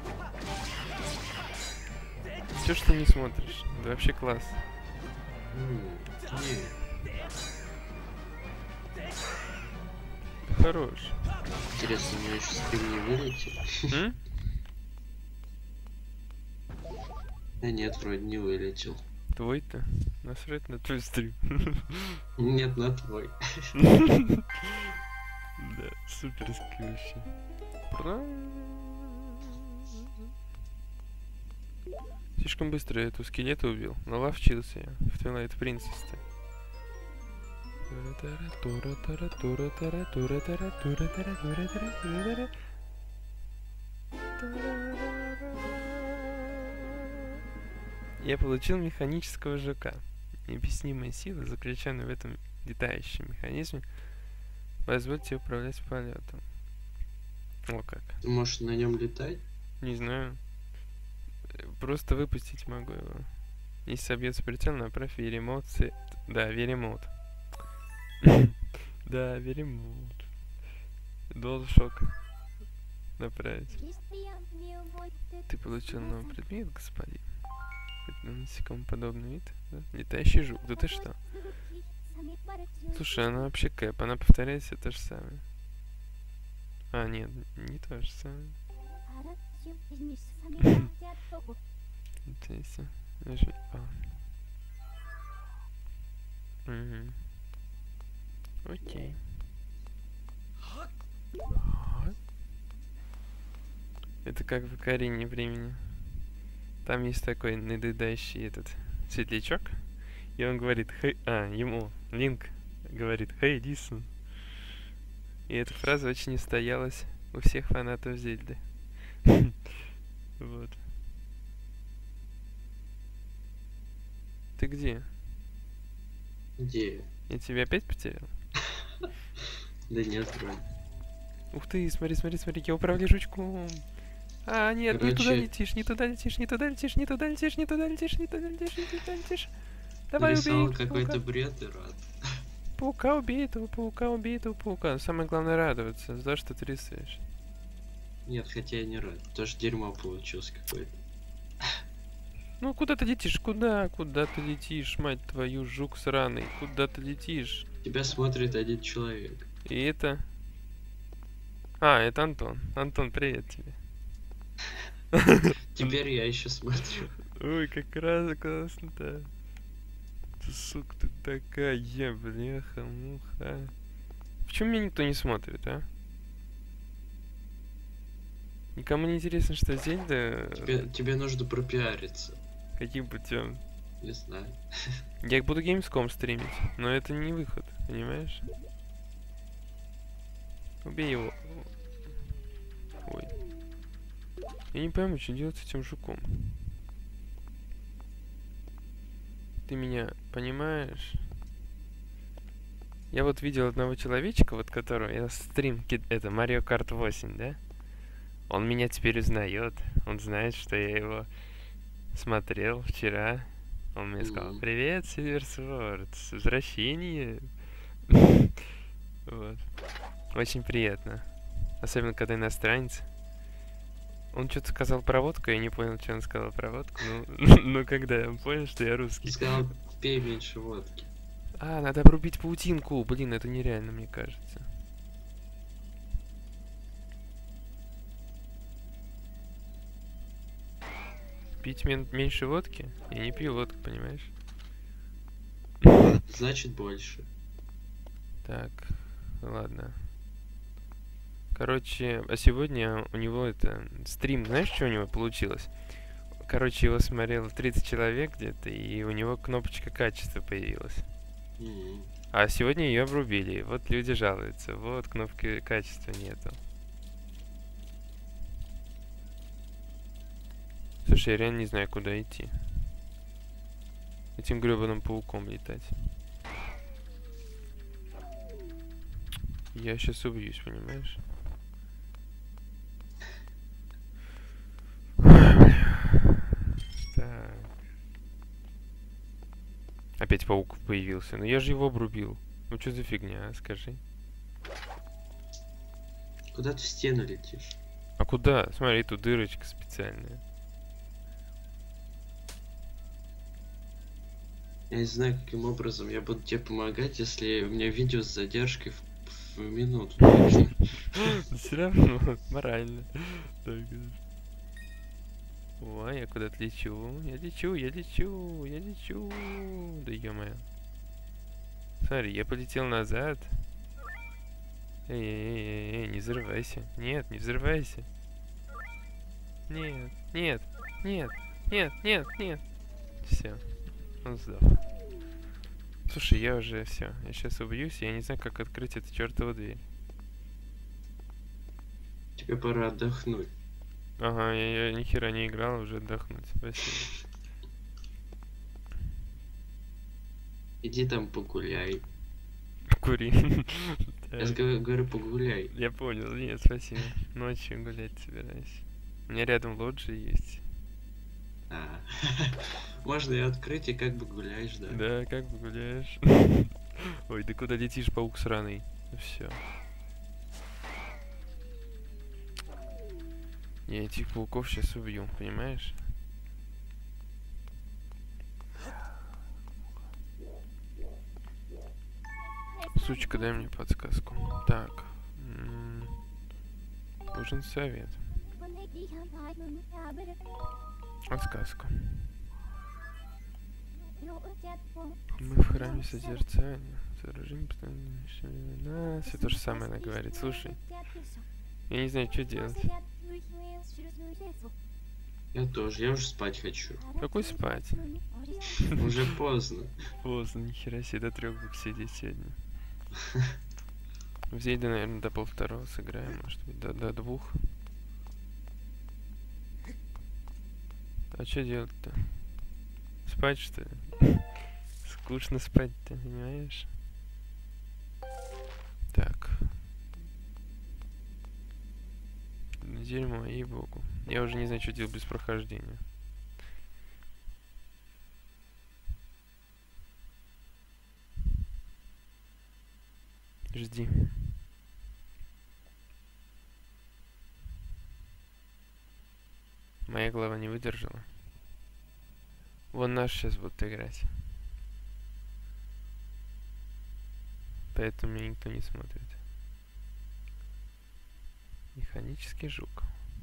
Чё ж ты не смотришь? Да вообще класс. М, не. Хорош. Интересно, у меня еще стрим не вылетел. М? Да нет, вроде не вылетел. Твой-то? Насрать на твой стрим. Нет, на твой. Да, суперский вообще. Слишком быстро я эту скелета убил. Наловчился я в Twilight Princess-то. Я получил механического жука. Необъяснимая сила, заключенная в этом летающем механизме, позвольте управлять полетом. О как. Ты можешь на нем летать? Не знаю. Просто выпустить могу его. Если собьется прицел, направь веремот. Да, веремот. Да, веремот. Должок направить. Ты получил новый предмет, господин. Насекомоподобный вид, да? Летающий жук. Да ты что? Слушай, она вообще кэп, она повторяет все то же самое. А, нет, не то же самое. Интересно. Угу. Окей. Это как в Карине времени. Там есть такой надоедающий этот светлячок, и он говорит, хей, а, ему, Линк говорит, хей, listen. И эта фраза очень устоялась у всех фанатов Зельды. Вот. Ты где? Где? Я тебя опять потерял? Да нет, вроде. Ух ты, смотри, смотри, смотри, я управляю жучком. А, нет, Короче... не туда летишь, не туда летишь, не туда летишь, не туда летишь, не туда летишь, не туда летишь, не туда летишь. Давай убей какой-то бред и рад. Паука убей этого, паука убей этого, паука. Самое главное радоваться, за что ты рисуешь. Нет, хотя я не рад. Тоже дерьмо получилось какое-то. Ну куда ты летишь? Куда? Куда ты летишь, мать твою, жук сраный? Куда ты летишь? Тебя смотрит один человек. И это... А, это Антон. Антон, привет тебе. Теперь я еще смотрю. Ой, как раз классно-то. Ты, сука, ты такая, бляха, муха. Почему меня никто не смотрит, а? Никому не интересно, что Зельда... Тебе, тебе нужно пропиариться. Каким путем? Не знаю. Я буду Gamescom стримить, но это не выход, понимаешь? Убей его. Ой. Я не пойму, что делать с этим жуком. Ты меня понимаешь? Я вот видел одного человечка, вот которого я стрим, это Mario Kart восемь, да? Он меня теперь узнает. Он знает, что я его смотрел вчера. Он мне сказал: привет, Сильверсворд, с возвращением. Вот. Очень приятно. Особенно, когда иностранец. Он что-то сказал про водку, я не понял, что он сказал про водку. Ну, ну когда я понял, что я русский. Сказал, пей меньше водки. А, надо обрубить паутинку. Блин, это нереально, мне кажется. Пить меньше водки? Я не пью водку, понимаешь? Значит, больше. Так, ладно. Короче, а сегодня у него это стрим, знаешь, что у него получилось? Короче, его смотрело тридцать человек где-то, и у него кнопочка качества появилась. Mm-hmm. А сегодня ее обрубили. Вот люди жалуются. Вот кнопки качества нету. Слушай, я реально не знаю, куда идти. Этим гребаным пауком летать. Я сейчас убьюсь, понимаешь? Так. Опять паук появился. Но я же его обрубил. Ну что за фигня, скажи. Куда ты в стену летишь? А куда? Смотри, тут дырочка специальная. Я не знаю, каким образом я буду тебе помогать, если у меня видео с задержкой в, в минуту. Все равно морально. Ой, я куда-то лечу. Я лечу, я лечу, я лечу. Да ё-моё. Смотри, я полетел назад. Эй-эй-эй, не взрывайся. Нет, не взрывайся. Нет, нет, нет, нет, нет, нет. Все, он сдох. Слушай, я уже все. Я сейчас убьюсь, я не знаю, как открыть эту чертову дверь. Тебе пора отдохнуть. Ага, я, я ни хера не играл, уже отдохнуть. Спасибо. Иди там погуляй. Кури. Я же говорю, говорю, погуляй. Я понял, нет, спасибо. Ночью гулять собираюсь. У меня рядом лоджия есть. А, можно и открыть, и как бы гуляешь, да? Да, как бы гуляешь. Ой, ты куда летишь, паук сраный? Все. Я этих пауков сейчас убью, понимаешь? Сучка, дай мне подсказку. Так. м, Нужен совет. Подсказку. Мы в храме созерцания. Сооружение постоянно. Да, все то же самое она говорит. Слушай, я не знаю, что делать. Я тоже, я уже спать хочу. Какой спать? Уже поздно. Поздно, нихера себе, до трех буду сидеть сегодня. В Зельде, наверное, до полвторого сыграем, может быть, до, до двух. А что делать-то? Спать, что ли? Скучно спать-то, понимаешь? Так. Дерьмо, ей-богу. Я уже не знаю, что делать без прохождения. Жди. Моя голова не выдержала. Вон наш сейчас будут играть. Поэтому меня никто не смотрит. Механический жук.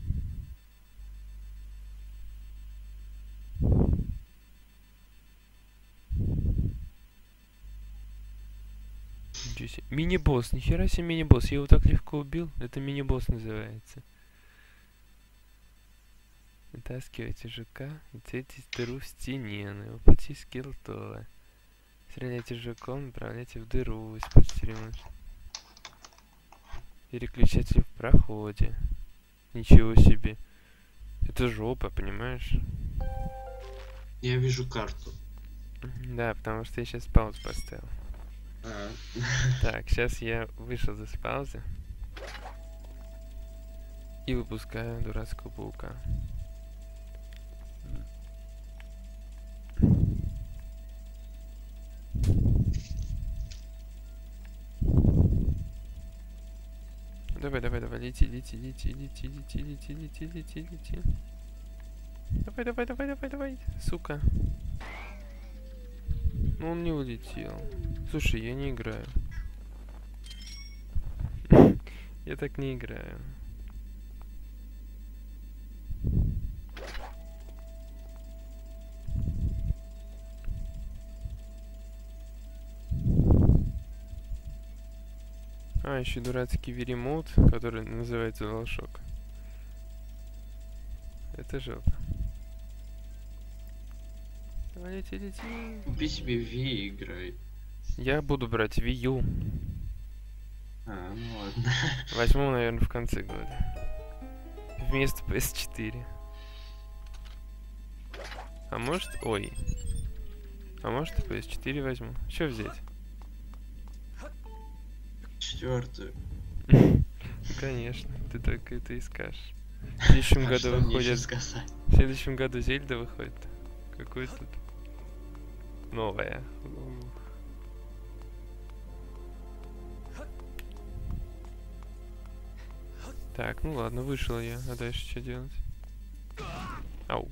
Мини-босс, нихера себе мини-босс. Я его так легко убил. Это мини-босс называется. Вытаскивайте жука и целитесь в дыру в стене на его пути скелтова. Стреляйте жуком, направляйте в дыру из-под тюрьмы. Переключатель в проходе. Ничего себе. Это жопа, понимаешь? Я вижу карту. Да, потому что я сейчас паузу поставил. А. Так, сейчас я вышел из паузы. И выпускаю дурацкого паука. Давай, давай, давай, лети, лети, лети, лети, лети, лети, лети, лети, лети. Давай, давай, давай, давай, давай, сука. Ну он не улетел. Слушай, я не играю. Я так не играю. А, еще дурацкий веремут, который называется волшок. Это жопа. Давай, лети, лети. Купи себе Ви и играй. Я буду брать Wii U. А, ну ладно. Возьму, наверное, в конце года. Вместо пи эс четыре. А может... Ой. А может, и пи эс четыре возьму. Что взять? Четвертую. Конечно, ты только это и скажешь. В следующем А году что мне выходит... ещё сказать? В следующем году Зельда выходит. Какой тут? Новая. Ух. Так, ну ладно, вышел я. А дальше что делать? Ау.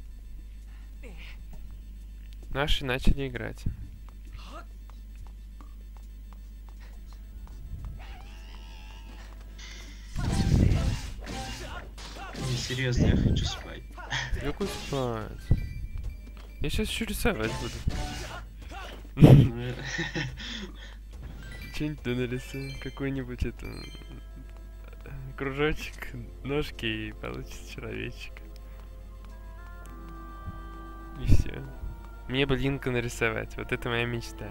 Наши начали играть. Не, серьезно, я хочу спать. Какой спать? Я сейчас еще рисовать буду. Ну, Что-нибудь да нарисую. Какой-нибудь это... кружочек, ножки и получится человечек. И все. Мне бы Линка нарисовать. Вот это моя мечта.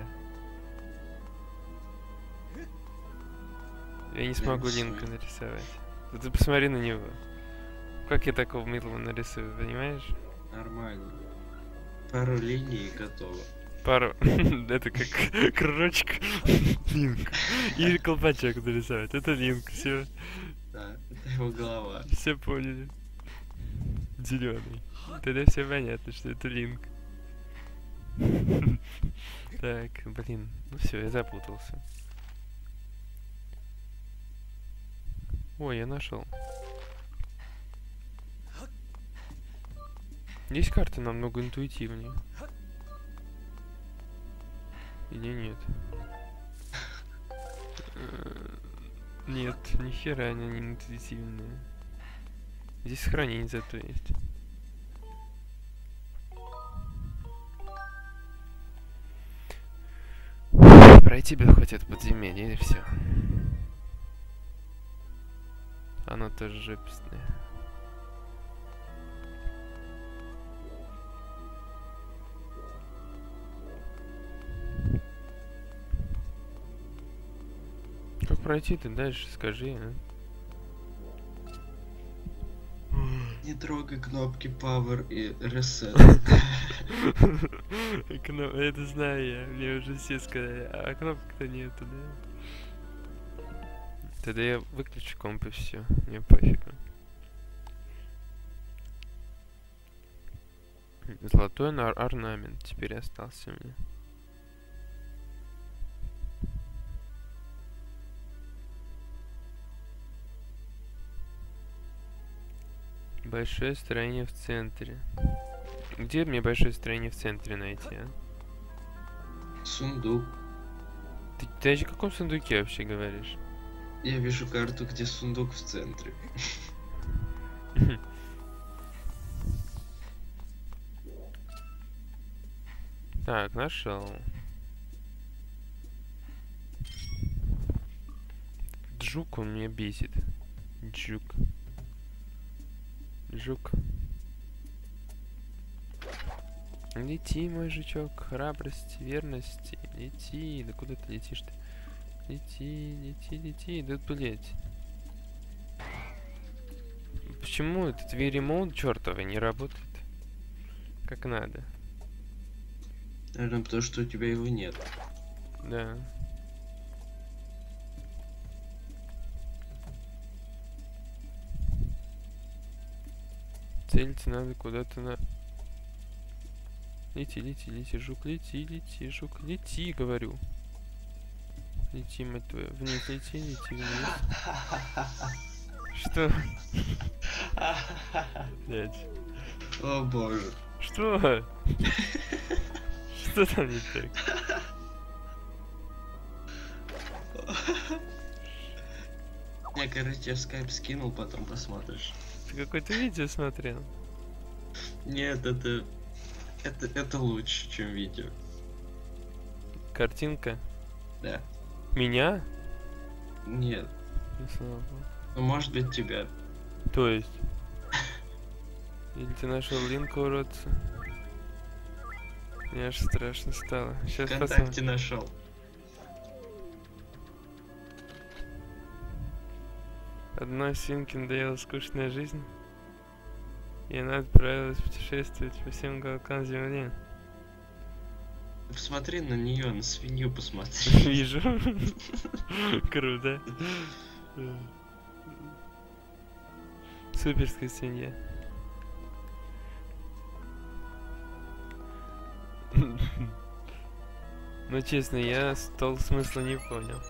Я не смогу Нарисуй. Линка нарисовать. Да ты посмотри на него. Как я такого милого нарисую, понимаешь? Нормально. Пару линий и готово. Пару... это как кружочек. Линк. И колпачок нарисовать. Это Линк, все. Да, это его голова. Все поняли. Зеленый. Тогда все понятно, что это Линк. Так, блин. Ну все, я запутался. Ой, я нашел. Есть карты намного интуитивнее. Или нет? Э, Нет, ни хера они не интуитивные. Здесь сохранение зато есть. Пройти бы хоть это подземелье, и все. Оно тоже жопистное. Как пройти-то дальше, скажи, а? Не трогай кнопки Power и Reset. Кно- Это знаю я, мне уже все сказали, а кнопок-то нету, да? Тогда я выключу комп и все, мне пофигу. Золотой нар- орнамент теперь остался мне. Большое строение в центре. Где мне большое строение в центре найти, а? Сундук. Ты, ты о каком сундуке вообще говоришь? Я вижу карту, где сундук в центре. Так, нашел. Жук он меня бесит. Жук. Жук. Лети, мой жучок, храбрость, верность. Лети, да куда ты летишь-то? Лети, лети, лети, да блять. Почему этот V-Remote чертовый не работает? Как надо. Наверное, потому что у тебя его нет. Да. Целиться надо куда-то на... Лети, лети, лети, жук, лети, лети, жук, лети, говорю. Лети, мать твою, вниз, лети, лети, вниз. Что? Блять. О боже. Что? Что там не так? Я, короче, в скайп скинул, потом посмотришь. Ты какое-то видео смотрел? Нет, это... Это, это лучше, чем видео. Картинка? Да. Меня? Нет. Ну, слава богу. Ну, может быть, тебя. То есть? Или ты нашел линк, уродца? Мне аж страшно стало. Сейчас посмотрим. ВКонтакте нашел. Одной свинке надоела скучная жизнь, и она отправилась путешествовать по всем уголкам земли. Посмотри на нее, на свинью посмотри. Вижу. Круто. Суперская свинья. Ну честно, я стол смысла не понял.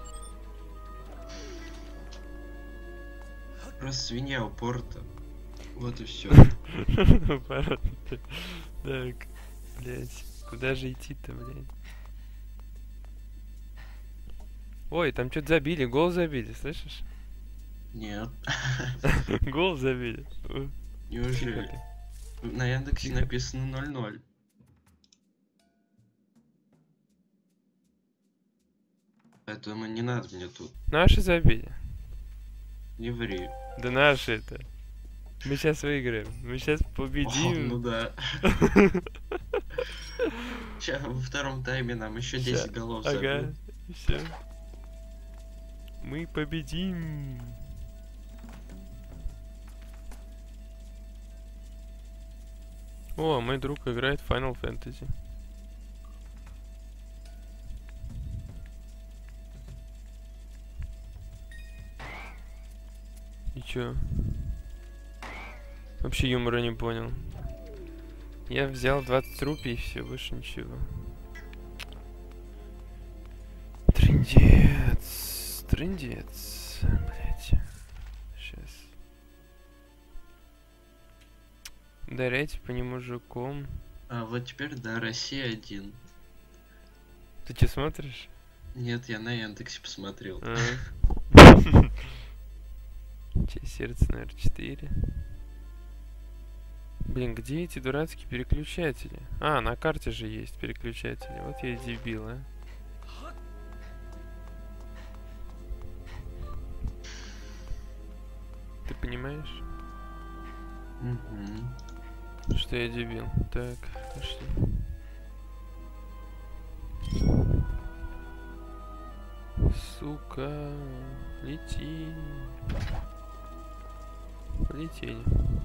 Просто свинья упорта. Вот и все. Так, блять, куда же идти-то, блять? Ой, там что-то забили, гол забили, слышишь? Нет. Гол забили. Неужели? На Яндексе Тихо. написано ноль ноль. Поэтому не надо мне тут. Наши забили. Не ври. Да наши это. Мы сейчас выиграем. Мы сейчас О, ну победим. да. Сейчас во втором тайме нам еще Ща. десять голов Ага. забьют. Все. Мы победим. О, мой друг играет в Final Fantasy. И чё? Вообще юмора не понял. Я взял двадцать рупий и все, больше ничего. Трындец. Трындец. Блять. Сейчас. Дарять по нему жуком. А вот теперь, да, Россия один. Ты что смотришь? Нет, я на Яндексе посмотрел. А. Че, сердце, наверное, четыре. Блин, где эти дурацкие переключатели? А, на карте же есть переключатели. Вот я и дебил, а. Ты понимаешь, Мгм. что я дебил? Так, пошли. Сука, лети. Полетели.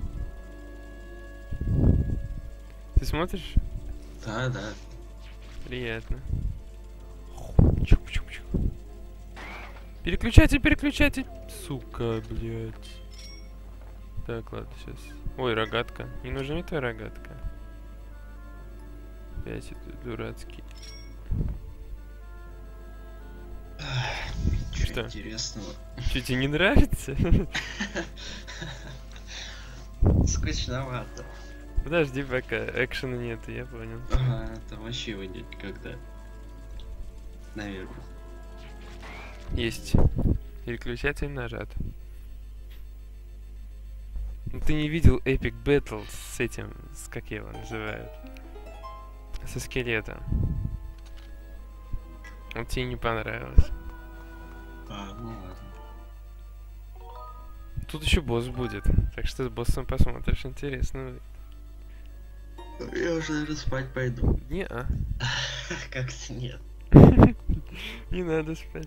Ты смотришь? Да, да. Приятно. Чук-чук-чук. Переключатель, переключатель. Сука, блядь. Так, ладно, сейчас. Ой, рогатка. Не нужна мне твоя рогатка. Опять это дурацкий. Чё Что? интересного? Что, тебе не нравится? Скучновато. Подожди, пока экшена нет, я понял. Ага, там вообще его нет никогда. Наверное. Есть. Переключатель нажат. Ну, ты не видел Epic Battle с этим, с как его называют? Со скелетом. Вот тебе не понравилось. А, ну ладно. Тут еще босс будет, так что с боссом посмотришь, интересно. Я уже, наверное, спать пойду. Не-а. Как-то нет. Не надо спать.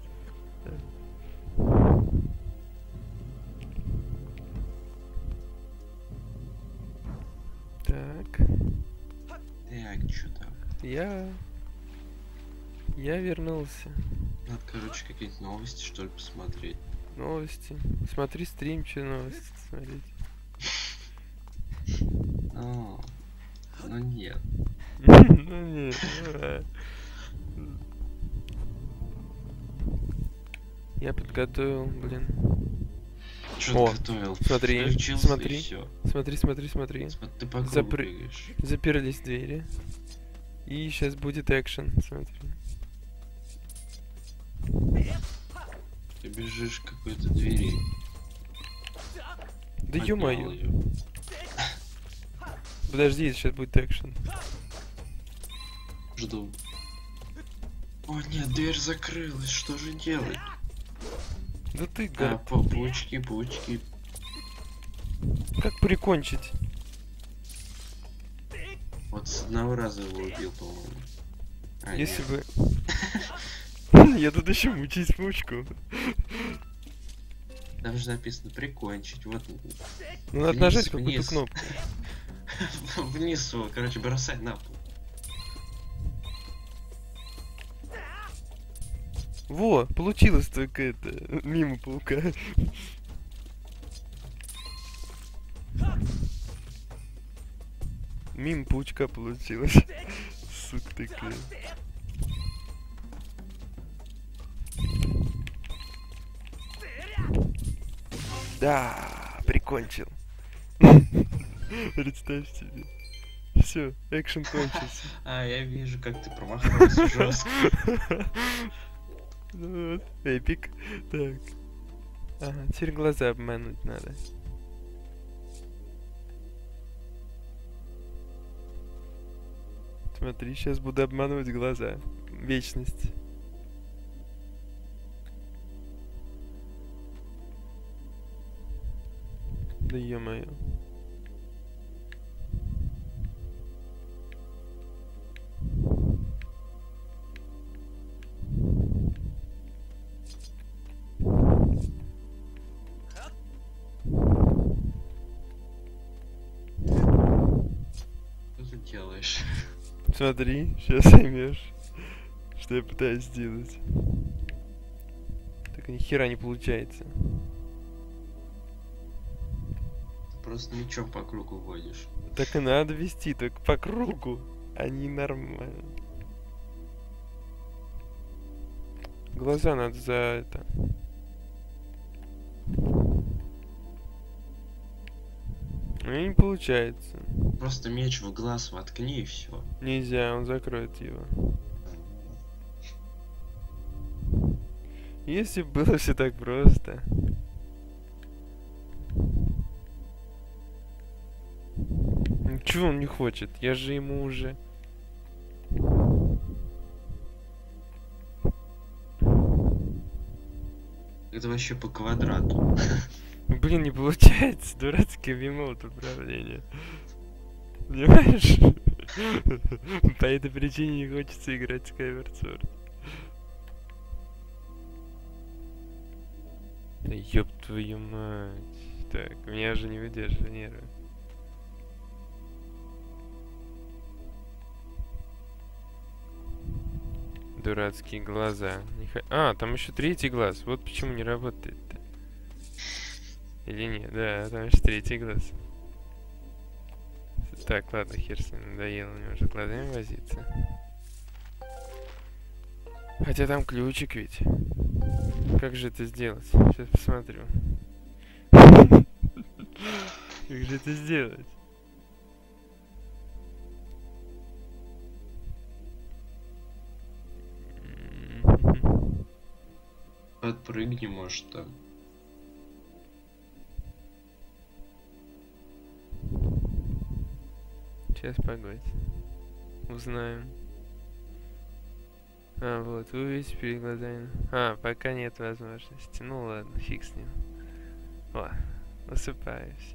Так, Так, чё там? я... Я вернулся. Надо, короче, какие-то новости, что ли, посмотреть. Новости. Смотри стрим, что новости смотреть. Ну, ну нет. Ну не, давай. Я подготовил, блин. Что О, ты готовил? смотри, Включился смотри. и всё. Смотри, смотри, смотри. Смо- Ты по кругу Запры- бегаешь. Заперлись двери. И сейчас будет экшен, смотри. Ты бежишь к какой-то двери. Да Поднял ё-моё. её. Подожди, сейчас будет экшен. Жду. О нет, дверь закрылась, что же делать? Да ты, А, гад, па- паучки, паучки. как прикончить? Вот с одного раза его убил, по-моему. А, Если нет. бы... Я тут еще мучаюсь паучку. Там же написано прикончить. Вот Ну надо Вниз, нажать какую-то вниз. кнопку. вниз его, короче, бросать на пол. Во, получилось только это, мимо паука. Мимо паучка получилось. Сука такая. Да, прикончил. Представь себе. Все, экшен кончился. А, я вижу, как ты промахнулся жестко. Ну вот, эпик. Так. Ага, теперь глаза обмануть надо. Смотри, сейчас буду обманывать глаза. Вечность. Да ё-моё. Что ты делаешь? Смотри, сейчас поймешь, что я пытаюсь сделать. Так ни хера не получается. Ты просто мечом по кругу водишь. Так и надо вести, только по кругу, а не нормально. Глаза надо за это. Ну и не получается. Просто меч в глаз воткни и все. Нельзя, он закроет его. Если бы было все так просто. Ну чего он не хочет? Я же ему уже... Это вообще по квадрату. Блин, не получается. Дурацкий вимоут управления. Понимаешь? По этой причине не хочется играть в Skyward Sword. Да ёб твою мать. Так, у меня уже не выдерживаю нервы. Дурацкие глаза. Не х... А, там еще третий глаз. Вот почему не работает-то. Или нет? Да, там еще третий глаз. Так, ладно, хер с ним, надоело мне уже глазами возиться. Хотя там ключик ведь. Как же это сделать? Сейчас посмотрю. Как же это сделать? Подпрыгни, может, там. Сейчас, погодь. Узнаем. А, вот, увидите перед глазами. А, пока нет возможности. Ну ладно, фиг с ним. О, высыпаюсь.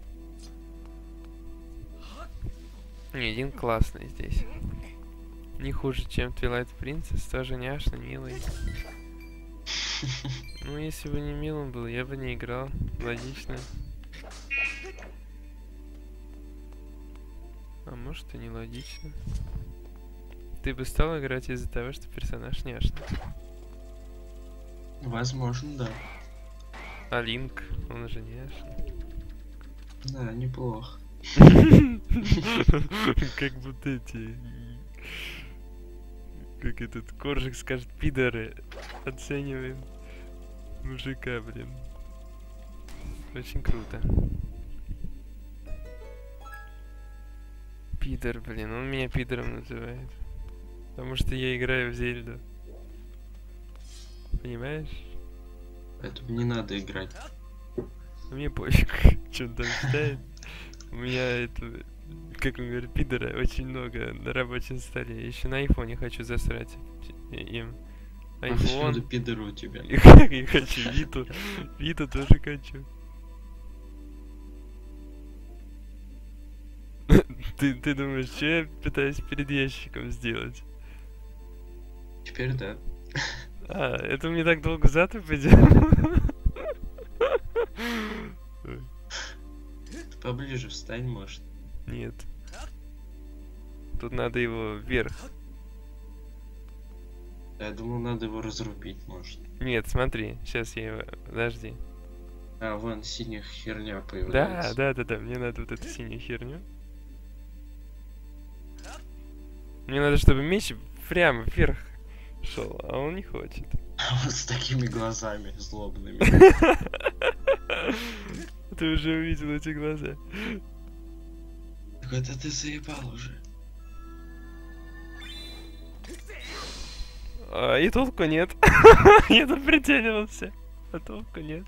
Не, один классный здесь. Не хуже, чем Twilight Princess, тоже няшно, милый. Ну, если бы не милым был, я бы не играл. Логично. А может и не логично. Ты бы стал играть из-за того, что персонаж няшный. Возможно, да. А Линк, он же няшный. Да, неплохо. Как будто эти... Как этот Коржик скажет, пидоры. Оцениваем мужика, блин. Очень круто. Пидор, блин, он меня пидором называет. Потому что я играю в Зельду. Понимаешь? Поэтому не надо играть. Мне пофиг, что он там читает. У меня это, как он говорит, пидора очень много на рабочем столе. Еще на айфоне хочу засрать им. Айфон. Айфон. Пидоры у тебя. Я хочу Виту. Виту тоже хочу. Ты, ты думаешь, что я пытаюсь перед ящиком сделать? Теперь да. А, это мне так долго зад пойдет? Поближе встань, может. Нет. Тут надо его вверх. Я думал, надо его разрубить, может. Нет, смотри, сейчас я его... Подожди. А, вон синяя херня Да, появляется. да, да, да, мне надо вот эту синюю херню. Мне надо, чтобы меч прямо вверх шел, а он не хочет. Вот с такими глазами злобными. Ты уже увидел эти глаза. Так это ты заебал уже. А, и толку нет. Я тут прицеливался. А толку нет.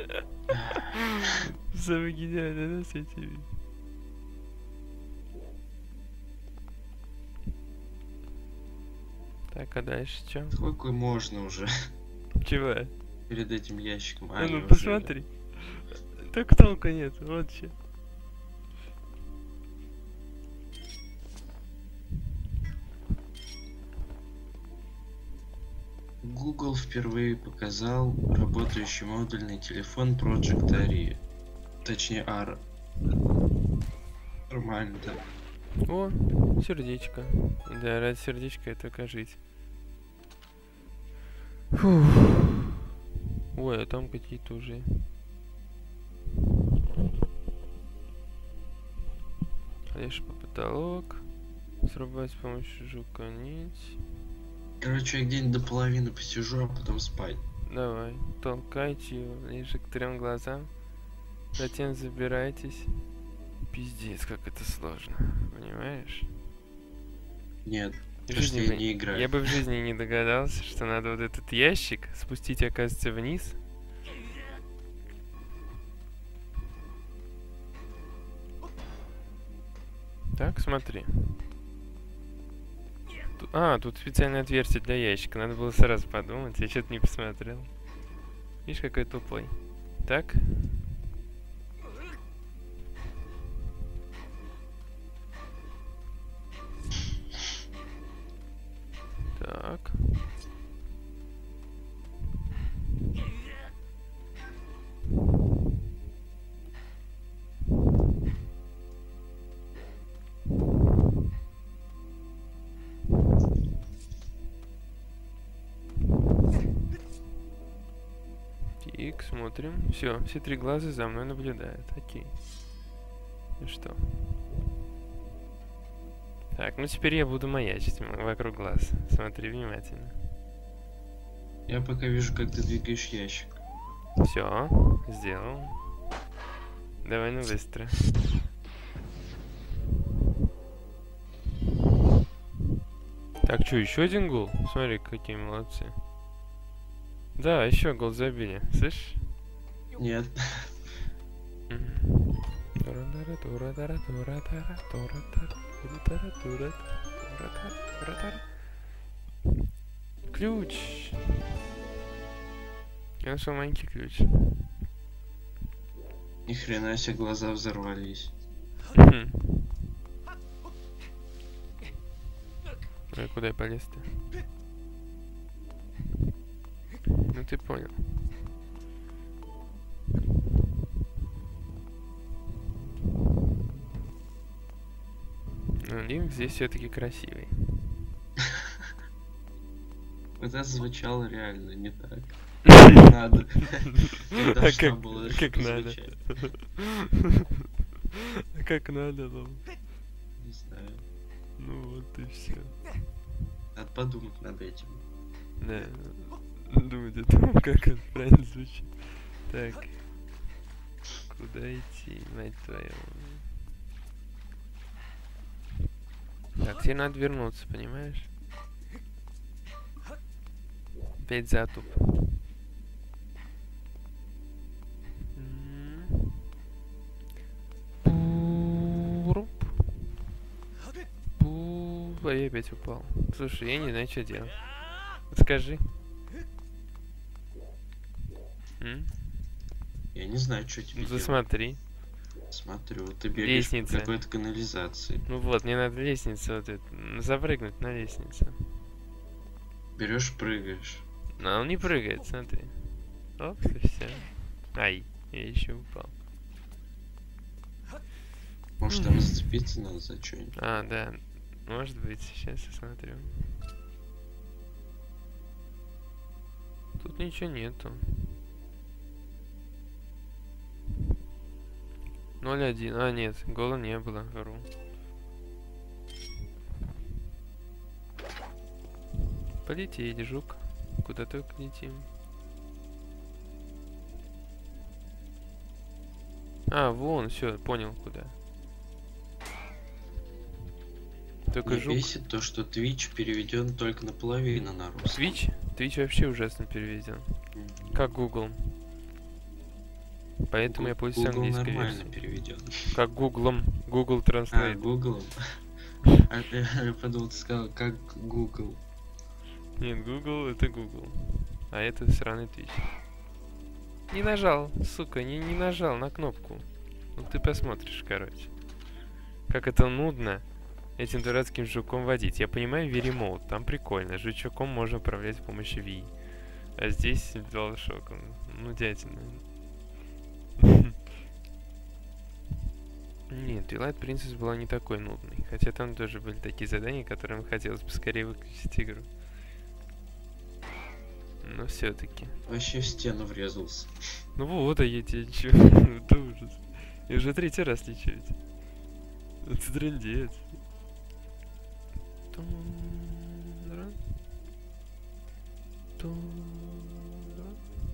Самый гениальный на свете. Так, а дальше что? Сколько можно уже Чего? перед этим ящиком? А А, ну неужели? посмотри. Так толку нет, вот че. Google впервые показал работающий модульный телефон Project Aria. Точнее, Ara. Нормально, да. О, сердечко. Да, ради сердечка это кажись. Фух. Ой, а там какие-то уже. Лишь по потолок. Срубать с помощью жука нить. Короче, я где-нибудь до половины посижу, а потом спать. Давай, толкайте его ближе к трем глазам. Затем забирайтесь. Пиздец, как это сложно. Понимаешь? Нет, В потому что жизни я бы- не играю. Я бы в жизни не догадался, что надо вот этот ящик спустить, оказывается, вниз. Так, смотри. Ту- А, тут специальное отверстие для ящика. Надо было сразу подумать. Я что-то не посмотрел. Видишь, какой тупой. Так. Так. Тик, смотрим. Все, все три глаза за мной наблюдают. Окей. И что? Так, ну теперь я буду маячить м- вокруг глаз. Смотри внимательно. Я пока вижу, как ты двигаешь ящик. Все, сделал. Давай, ну быстро. Так, что, еще один гол? Смотри, какие молодцы. Да, еще гол забили. Слышь? Нет. Мгм. Тура-тара, тура-тара, тура-тара, тура-тара, тура-тара, тура-тара, тура-тара, тура-тара. Ключ. Я нашел маленький ключ. Ни хрена себе, глаза взорвались. Мгм. Ой, куда я полез-то? Ну ты понял. Ну, Линк здесь все-таки красивый. Вот это звучало реально не так. Не надо. Не А должно как, было как надо? звучать. А как надо, ну? Не знаю. Ну вот и все. Надо подумать над этим. Да. Думать о том, как это правильно звучит. Так. Куда идти, мать твою? Так, тебе надо вернуться, понимаешь? Опять затуп. М. Пуруп. Пу. А я опять упал. Слушай, я не знаю, что делать. Скажи. М? Я не знаю, что тебе Ну делать. засмотри. Смотрю, ты бегаешь по Лестница. какой-то канализации. Ну вот, мне надо лестницу вот эту. м, Запрыгнуть на лестницу. Берешь, прыгаешь. Но он не прыгает, смотри. Оп, и все. Ай, я еще упал. Может, там зацепиться надо за что-нибудь. А, да. Может быть, сейчас я смотрю. Тут ничего нету. ноль один. А, нет, гола не было. Вру. Полетели, жук. Куда только летим. А, вон, все, понял, куда. Только Меня жук. бесит то, что Twitch переведен только наполовину на русский. Twitch? Twitch вообще ужасно переведен. Мгм. Как Google. Поэтому я пользуюсь Google английской нормально версией. переведен. Как Гуглом. Google А, Translate. Google. А, я подумал, ты сказал, как Google. Нет, Google это Google. А это сраный Twitch. Не нажал, сука, не, не нажал на кнопку. Ну ты посмотришь, короче. Как это нудно этим дурацким жуком водить. Я понимаю Wii Remote, там прикольно. Жучоком можно управлять с помощью Wii. А здесь DualShock. Ну, дятина. Нет, Twilight Princess была не такой нудной. Хотя там тоже были такие задания, которым хотелось бы скорее выключить игру. Но все-таки. Вообще в стену врезался. Ну вот, а я тебе чё? Это ужас. Я уже третий раз лечу ведь. Это трындец. Тун-дран. Тун-дран.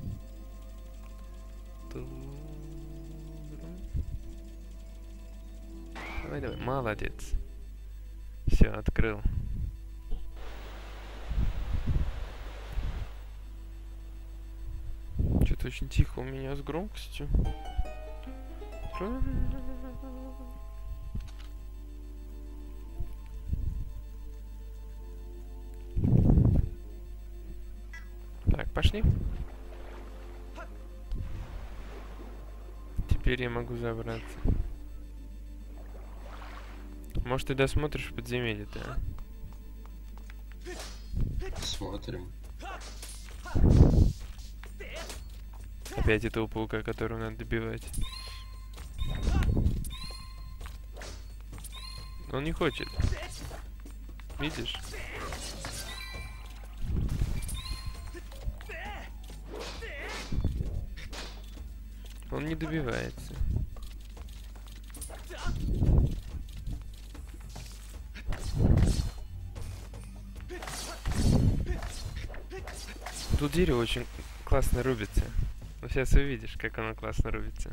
Тун-дран. Давай, давай, молодец. Все, открыл. Что-то очень тихо у меня с громкостью. Так, пошли. Теперь я могу забраться. Может, ты досмотришь подземелье-то, а? Смотрим. Опять этого паука, которого надо добивать. Он не хочет. Видишь? Он не добивается. Тут дерево очень классно рубится. Ну, сейчас увидишь, как оно классно рубится.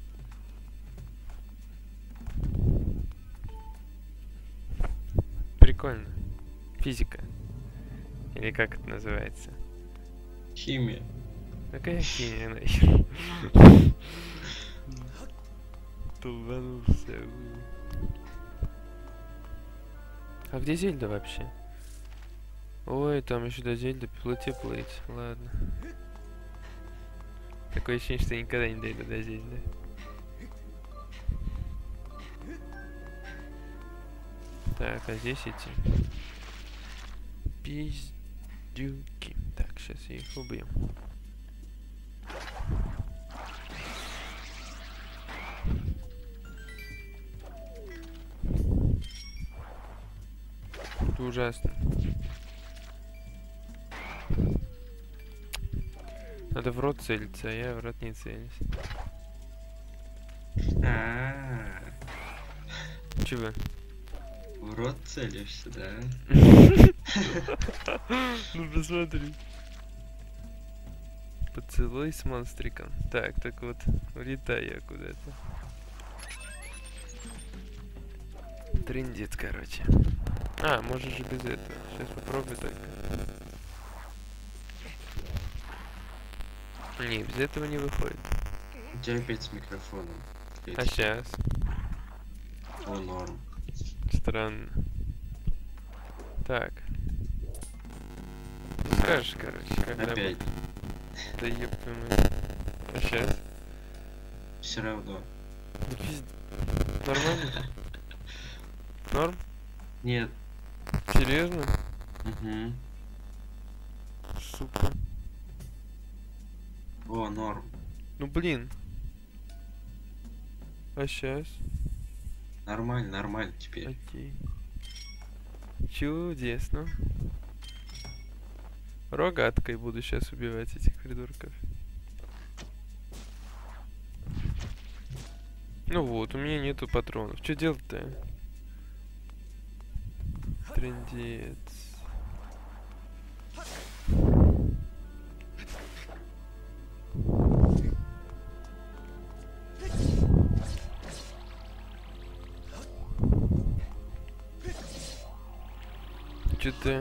Прикольно. Физика. Или как это называется? Химия. Какая химия нахер? Туланулся. А где Зельда вообще? Ой, там еще до Зельды плыть и плыть. Ладно. Такое ощущение, что я никогда не дойду до Зельды. Так, а здесь эти пиздюки. Так, сейчас я их убью. Это ужасно. Надо в рот целиться, а я в рот не целюсь. А-а-а. Чего? В рот целишься, да? Ну посмотри. Поцелуй с монстриком. Так, так вот, улетаю я куда-то. Трындец, короче. А, можешь же без этого. Сейчас попробуй только. Не, без этого не выходит. У тебя опять с микрофоном. А сейчас? О, норм. Странно. Так. Ну, скажешь, короче, когда Опять. будет. Да ёб твою мать. А сейчас? Все равно. Да пиздец. Нормально? Норм? Нет. Серьезно? Угу. Сука. О, норм. Ну блин. А сейчас? Нормально, нормально теперь. Окей. Чудесно. Рогаткой буду сейчас убивать этих придурков. Ну вот, у меня нету патронов. Что делать-то? Трындец. Что-то...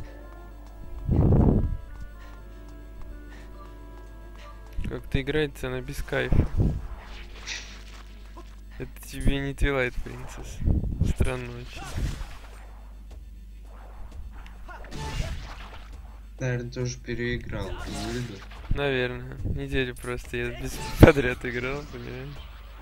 Как-то играется она без кайфа. Это тебе не Twilight Princess. Странно очень. наверное, тоже переиграл Зельду. Наверное. Неделю просто я без подряд играл, понимаешь?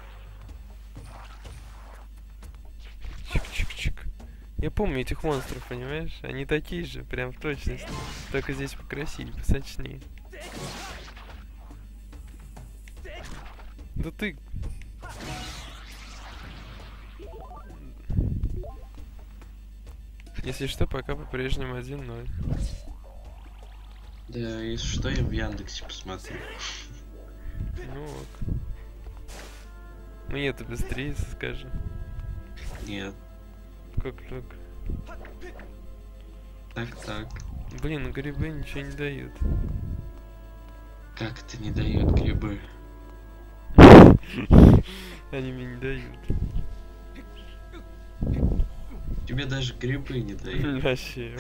Чик-чик-чик. Я помню этих монстров, понимаешь? Они такие же, прям в точности. Только здесь покрасивее, посочнее. Да ты... Если что, пока по-прежнему один ноль. Да, если что, я в Яндексе посмотрю. Ну ок. Ну это быстрее, скажи. Нет. Как так? Так, так. Блин, ну грибы ничего не дают. Как это не дают грибы? Они мне не дают. Тебе даже грибы не дают. Вообще.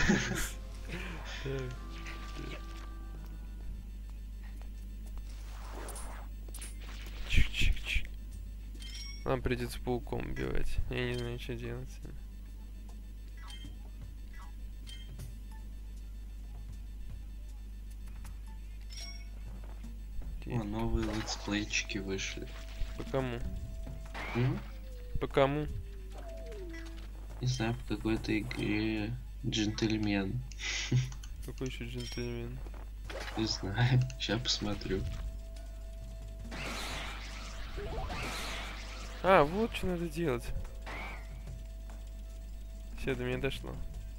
Чик-чик-чик. Нам придется пауком убивать. Я не знаю, что делать. О, новые летсплейчики вышли. По кому? М? По кому? Не знаю, по какой-то игре Джентльмен. Какой еще джентльмен? Не знаю, сейчас посмотрю. А, вот что надо делать. Все, до меня дошло.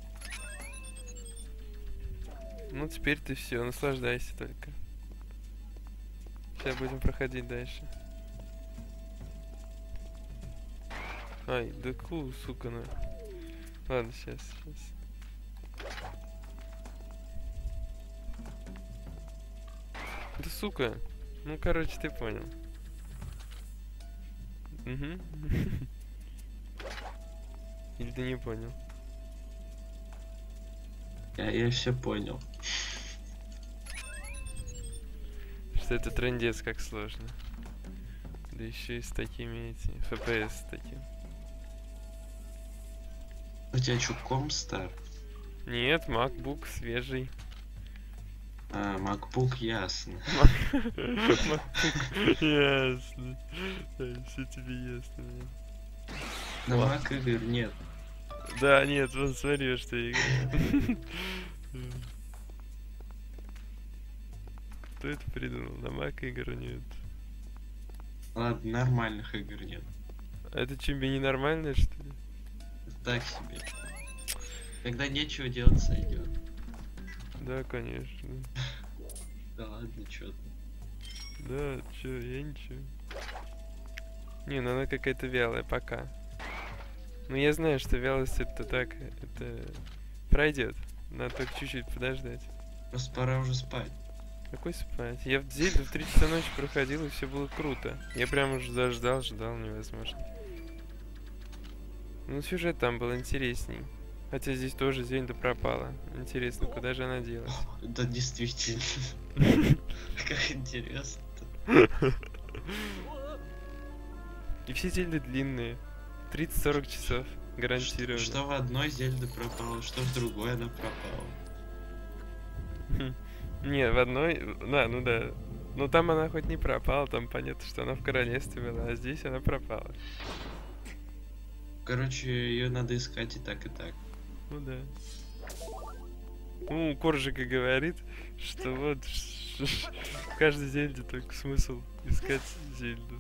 Ну теперь ты все, наслаждайся только. Сейчас будем проходить дальше. Ай, да ку, сука, на. Ладно, сейчас, сейчас. Да сука. Ну, короче, ты понял. Угу. Или ты не понял? Я, я все понял. Что это трындец как сложно. Да еще и с такими эти эф пи эс с таким. У тебя что, комп стар? Нет, MacBook свежий. А, MacBook, ясно. MacBook, ясно. Все тебе ясно. На Mac игр нет. Да, нет, вон смотри, что я играю. Кто это придумал? На Mac игр нет. Ладно, нормальных игр нет. Это тебе ненормально, что ли? Так себе. Когда нечего делать, сойдет. Да, конечно. Да ладно, чё ты. Да, чё, я ничего. Не, ну она какая-то вялая пока. Ну я знаю, что вялость это так, это пройдет. Надо только чуть-чуть подождать. Просто пора уже спать. Какой спать? Я в Зельду в три часа ночи проходил, и все было круто. Я прям уже заждал, ждал, невозможно. Ну сюжет там был интересней. Хотя здесь тоже Зельда пропала. Интересно, куда же она делась? Да действительно. Как интересно. И все Зельды длинные. тридцать-сорок часов. Гарантированно. Что, что в одной Зельде пропало, что в другой она пропала. Не, в одной... Да, ну да. Ну там она хоть не пропала, там понятно, что она в королевстве была, а здесь она пропала. Короче, ее надо искать и так, и так. Ну да. Ну, Коржика говорит, что вот в каждой Зельде только смысл искать Зельду.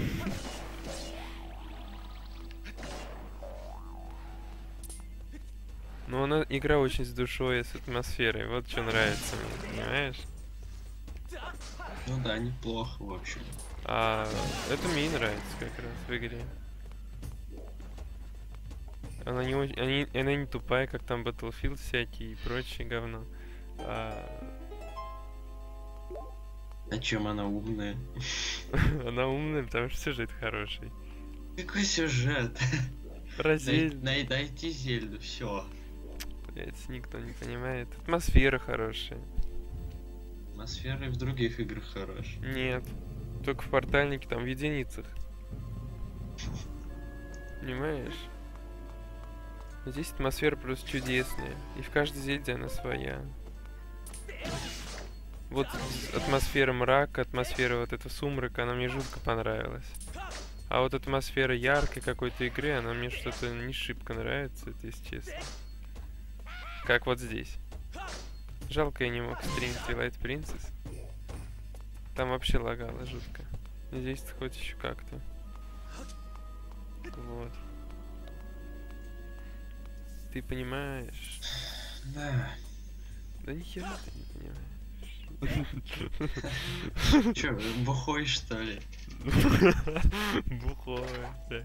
Но она игра очень с душой, с атмосферой. Вот что нравится мне, понимаешь? Ну да, неплохо, в общем. А это мне и нравится как раз в игре. Она не очень, они, она не тупая, как там Battlefield всякие и прочее говно. А... А чем она умная? Она умная, потому что сюжет хороший. Какой сюжет? Про Зельду. Най- найти Зельду, все. Блять, никто не понимает. Атмосфера хорошая. Атмосфера и в других играх хорош. Нет. Только в портальнике там в единицах. Понимаешь? Здесь атмосфера просто чудесная. И в каждой Зельде она своя. Вот атмосфера мрака, атмосфера вот этого сумрака, она мне жутко понравилась. А вот атмосфера яркой какой-то игры, она мне что-то не шибко нравится, это если честно. Как вот здесь. Жалко, я не мог стримить Twilight Princess. Там вообще лагало жутко. Здесь хоть еще как-то. Вот. Ты понимаешь? Да. Да нихера ты не понимаешь. Че, бухой что ли? Бухой, да.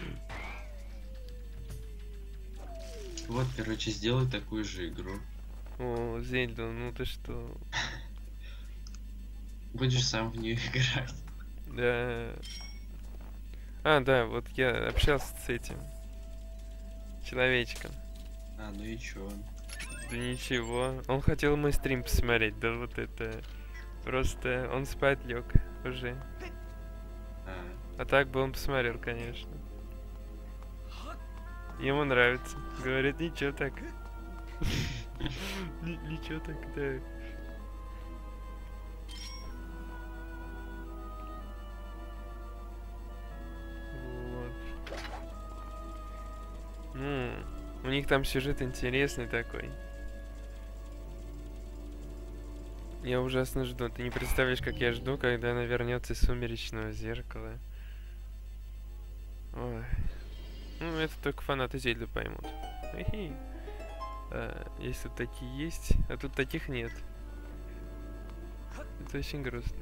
Вот, короче, сделай такую же игру. О, Зельда, ну ты что? Будешь сам в нее играть. Да. А, да, вот я общался с этим человечком. А, ну и чё? Да ничего. Он хотел мой стрим посмотреть, да вот это. Просто он спать лег уже. А, А так бы он посмотрел, конечно. Ему нравится. Говорит, ничего так. Ничего так, да. Вот. Ну, у них там сюжет интересный такой. Я ужасно жду. Ты не представляешь, как я жду, когда она вернется из сумеречного зеркала. Ой. Ну, это только фанаты Зельды поймут. Хи-хи. А, если тут такие есть, а тут таких нет. Это очень грустно.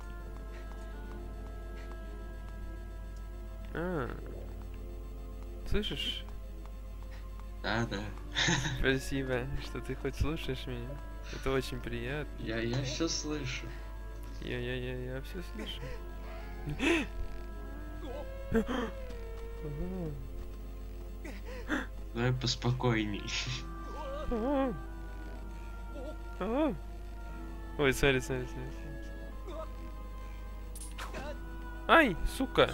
А, слышишь? да, да. Спасибо, что ты хоть слушаешь меня. Это очень приятно. Я, я все слышу. Я, я, я, я все слышу. Давай поспокойней. Ой, сори, сори, сори. Ай, сука!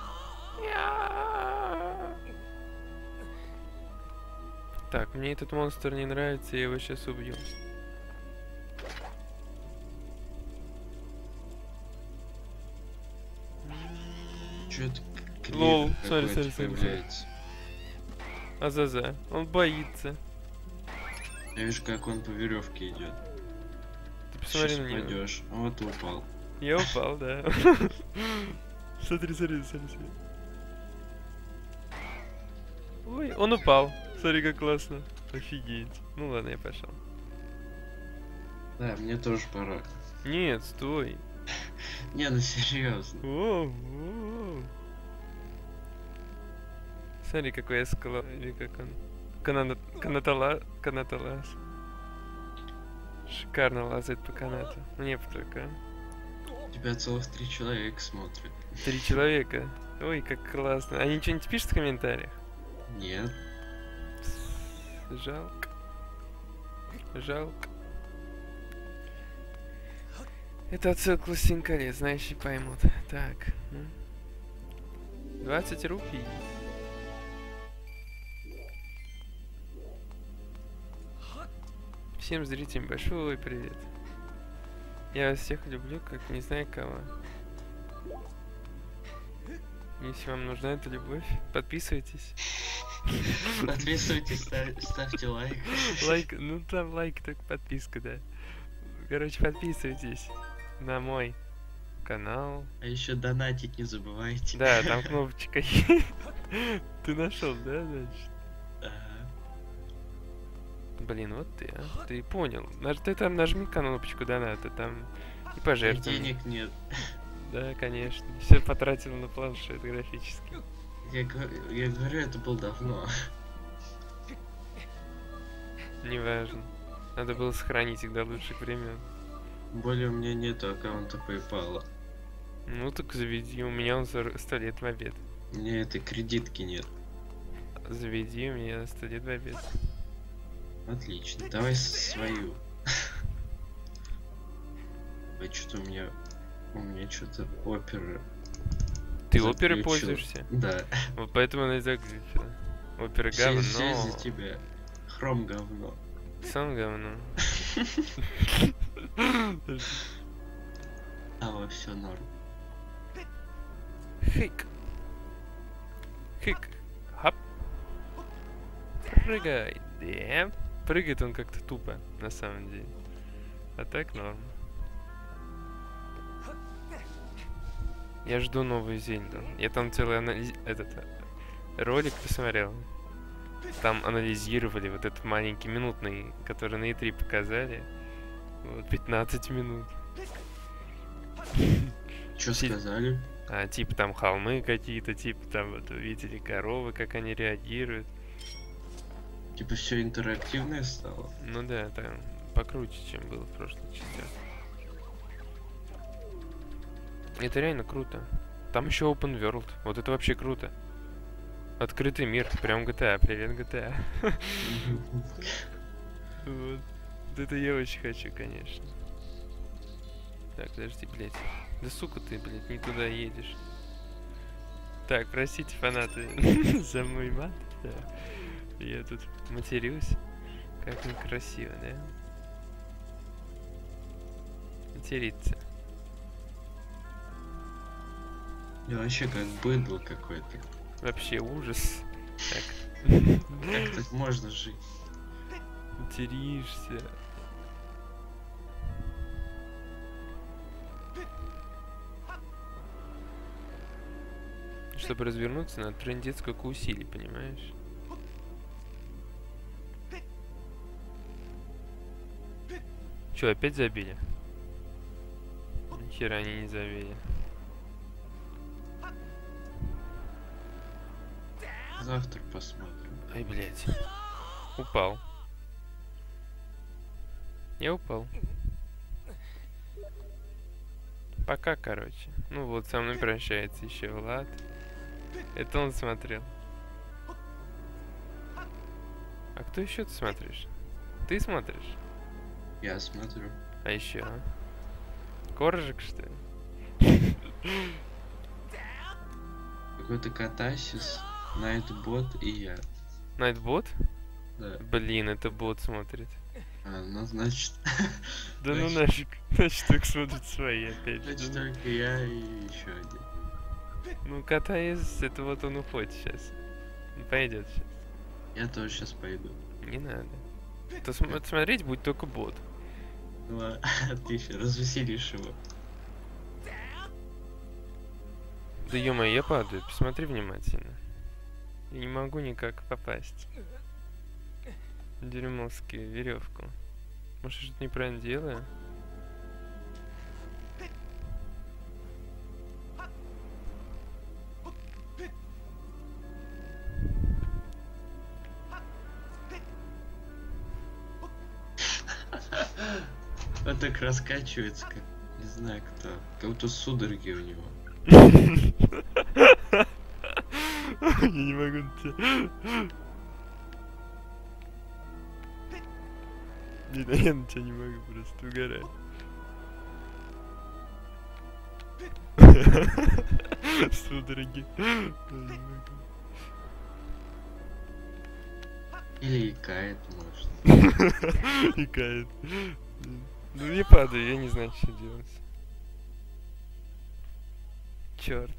Так, мне этот монстр не нравится, я его сейчас убью. Чё-то Лол, кривер сори, какой-то сори, сори, сори. появляется. Азаза, он боится. Я вижу, как он по веревке идет. Ты посмотри Сейчас на него. упадешь. Вот и упал. Я упал, да. Смотри, смотри, смотри, смотри. Ой, он упал. Смотри, как классно. Офигеть. Ну ладно, я пошел. Да, мне тоже пора. Нет, стой. Не, ну серьезно. Воу, воу. Смотри, какой я скала... Или как он... Канана... Канатала... Канаталас. Шикарно лазает по канату. Мне бы только. Тебя целых три человека смотрят. Три человека. Ой, как классно. Они что-нибудь пишут в комментариях? Нет. Жалко. Жалко. Это отсылка «Властелин колец», знающие поймут. Так. двадцать рупий. Всем зрителям большой привет. Я вас всех люблю, как не знаю кого. Если вам нужна эта любовь, подписывайтесь. Подписывайтесь, став- ставьте лайк. Лайк, ну там лайк, только подписка, да. Короче, подписывайтесь на мой канал. А еще донатить не забывайте. Да, там кнопочка есть. Ты нашел, да, значит? Ага. Блин, вот ты, а. Ты понял. Наж- Ты там нажми кнопочку доната, там и пожертвуй. Денег нет. Да, конечно. Все потратил на планшет графический. Я, го- я говорю, это было давно. Неважно. Надо было сохранить их до лучших времен. Более у меня нету аккаунта PayPal. Ну так заведи, у меня он за сто лет в обед. У меня этой кредитки нет. Заведи, у меня сто лет в обед. Отлично. Давай с- свою. А что-то у меня... У меня что-то опера. Ты оперой заглючила. пользуешься? Да. Вот поэтому она и заглючила. Опера Все, говно. все из-за тебя. Хром говно. Сам говно. А во все норм. Хик. Хик. Хап. Прыгай. Да. Прыгает он как-то тупо, на самом деле. А так норм. Я жду новую Зельду. Я там целый анализ... этот ролик посмотрел. Там анализировали вот этот маленький минутный, который на и три показали. Вот пятнадцать минут. Что сказали? А, типа там холмы какие-то, типа там вот увидели коровы, как они реагируют. Типа все интерактивное стало? Ну да, там покруче, чем было в прошлых частях. Это реально круто. Там еще open world. Вот это вообще круто. Открытый мир. Прям джи ти эй. Привет, джи ти эй. Вот. Это я очень хочу, конечно. Так, подожди, блядь. Да сука ты, блядь, не туда едешь. Так, простите, фанаты, за мой мат. Да. Я тут матерюсь. Как некрасиво, да? Материться. Я вообще как быдло какой-то. Вообще ужас. Так. Как так можно жить? Материшься. Чтобы развернуться, надо трындец сколько усилий, понимаешь? Че, опять забили? Ни хера они не забили. Завтра посмотрим. Ай, блядь. Упал. Я упал. Пока, короче. Ну вот, со мной прощается еще Влад. Это он смотрел. А кто еще ты смотришь? Ты смотришь? Я смотрю. А еще? Коржик, что ли? Какой-то катасис, Найтбот и я. Найтбот? Да. Блин, это бот смотрит. А, ну значит... Да ну нафиг. Значит, только смотрит свои опять же. Значит, только я и еще один. Ну, катаясь, это вот он уходит сейчас. Не пойдет сейчас. Я тоже сейчас пойду. Не надо. То см- смотреть будет только бот. Ну, ты еще развеселишь его. Да ё-моё, я падаю, посмотри внимательно. Я не могу никак попасть. Дерьмовскую веревку. Может, я что-то неправильно делаю? Он так раскачивается, как не знаю кто. Как будто судороги у него. Я не могу на тебя. Не, да я на тебя не могу, просто угорать. Судороги. Или икает, может. Икает. Ну я падаю, я не знаю, что делать. Черт.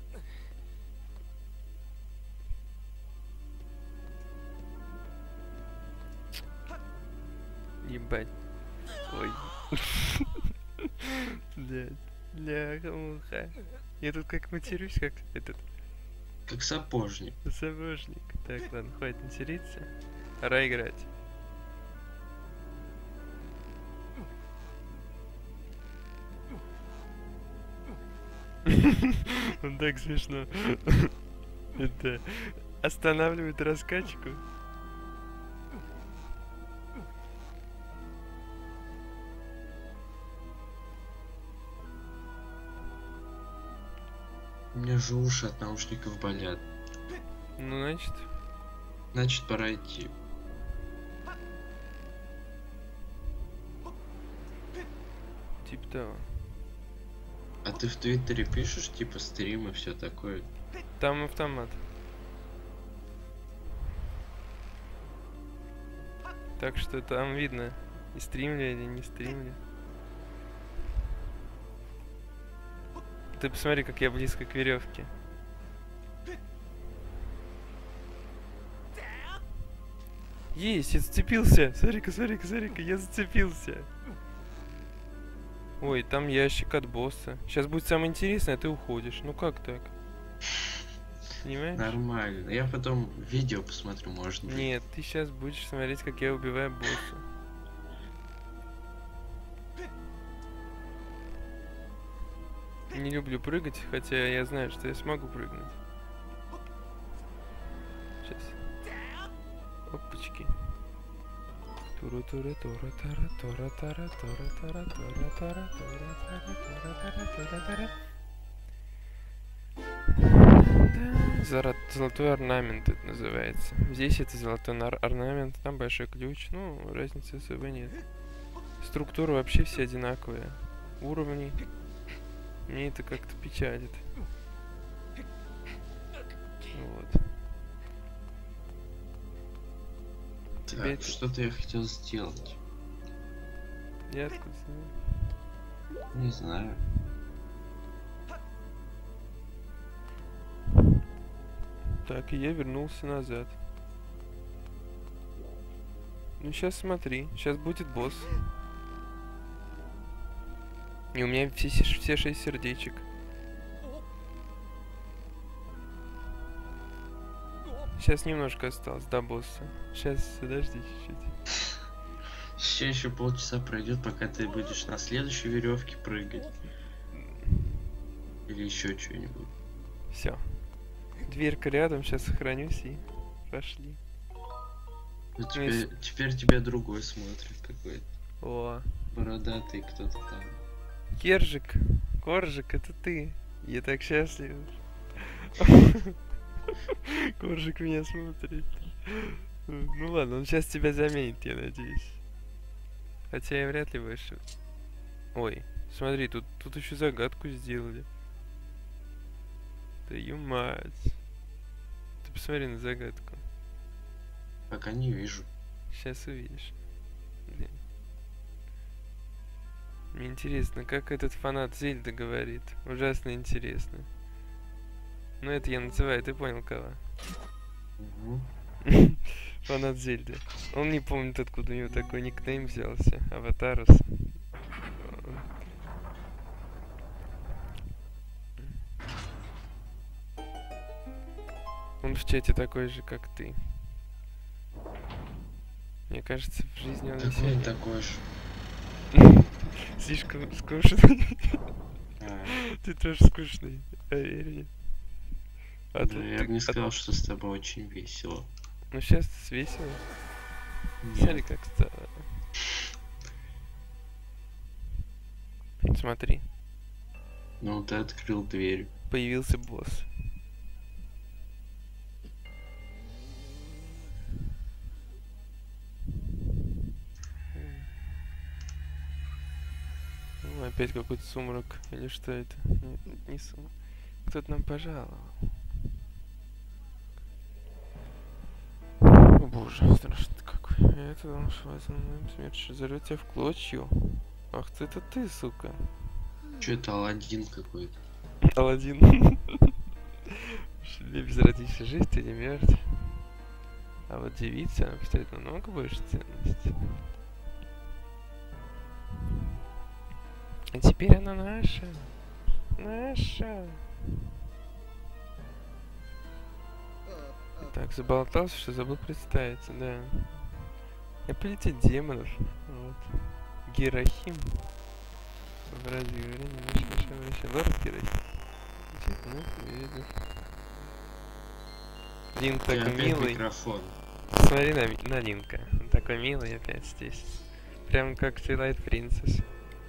Ебать. Ой. Блядь. Бляха-муха. Я тут как матерюсь, как этот Как сапожник. сапожник. Так, ладно, хватит материться. Пора играть. Он так смешно. Это останавливает раскачку. У меня же уши от наушников болят. Ну, значит, Значит, пора идти. типа того. А ты в Твиттере пишешь, типа, стрим и все такое? Там автомат. Так что там видно, и стримли или не стримли. Ты посмотри, как я близко к веревке. Есть, я зацепился. Смотри-ка, смотри-ка, смотри-ка, я зацепился. Ой, там ящик от босса. Сейчас будет самое интересное, а ты уходишь. Ну как так? Понимаешь? Нормально. Я потом видео посмотрю, может быть. Нет, ты сейчас будешь смотреть, как я убиваю босса. Не люблю прыгать, хотя я знаю, что я смогу прыгнуть. Сейчас. Опачки. Тура тура тура тара тура тара тура тара тура тара тура тара тура тара тура тара. Да, золотой орнамент это называется. Здесь это золотой орнамент, там большой ключ. Ну, разницы особо нет. Структура вообще все одинаковые. Уровни. Мне это как-то печалит. Вот. Тебе это... Что-то я хотел сделать. Я откуда знаю? Не знаю. Так, и я вернулся назад. Ну, сейчас смотри. Сейчас будет босс. И у меня все, все шесть сердечек. Сейчас немножко осталось до босса. Сейчас, подожди чуть-чуть. Еще еще полчаса пройдет, пока ты будешь на следующей веревке прыгать. Или еще что-нибудь. Все. Дверька рядом, сейчас сохранюсь и пошли. Ну, теперь, теперь тебя другой смотрит какой-то. О. Бородатый кто-то там. Кержик, Коржик, это ты. Я так счастлив. Коржик меня смотрит. Ну ладно, он сейчас тебя заменит, я надеюсь. Хотя я вряд ли выше. Ой, смотри, тут, тут еще загадку сделали. Твою мать. Ты посмотри на загадку. Пока не вижу. Сейчас увидишь. Блин. Мне интересно, как этот фанат Зельды говорит. Ужасно интересно. Ну это я называю, ты понял кого? Угу. Фанат Зельды. Он не помнит, откуда у него такой никнейм взялся. Аватарус. Он в чате такой же, как ты. Мне кажется, в жизни он такой, не такой же. Слишком скучный. А. Ты тоже скучный, поверь мне. А да, я бы не сказал, а... что с тобой очень весело. Ну сейчас весело. Смотри, как стало. Смотри. Ну, ты открыл дверь. Появился босс. Ну, опять какой-то сумрак. Или что это? Нет, не сумрак. Кто-то нам пожаловал. О боже, страшно какой. Это он швазанным смерть разорвет тебя в клочью. Ах ты, это ты, сука. Че это Аладдин какой-то? Аладдин. Для безразличия жить ты не мертв. А вот девица представляет намного больше ценности. А теперь она наша. Наша. Так, заболтался, что забыл представиться, да. Я полететь демонов. Вот. Герахим. В разве время наш наш Лорд Герахим. Лин такой милый. Микрофон. Смотри на, на Линка. Он такой милый опять здесь. Прям как Twilight Princess.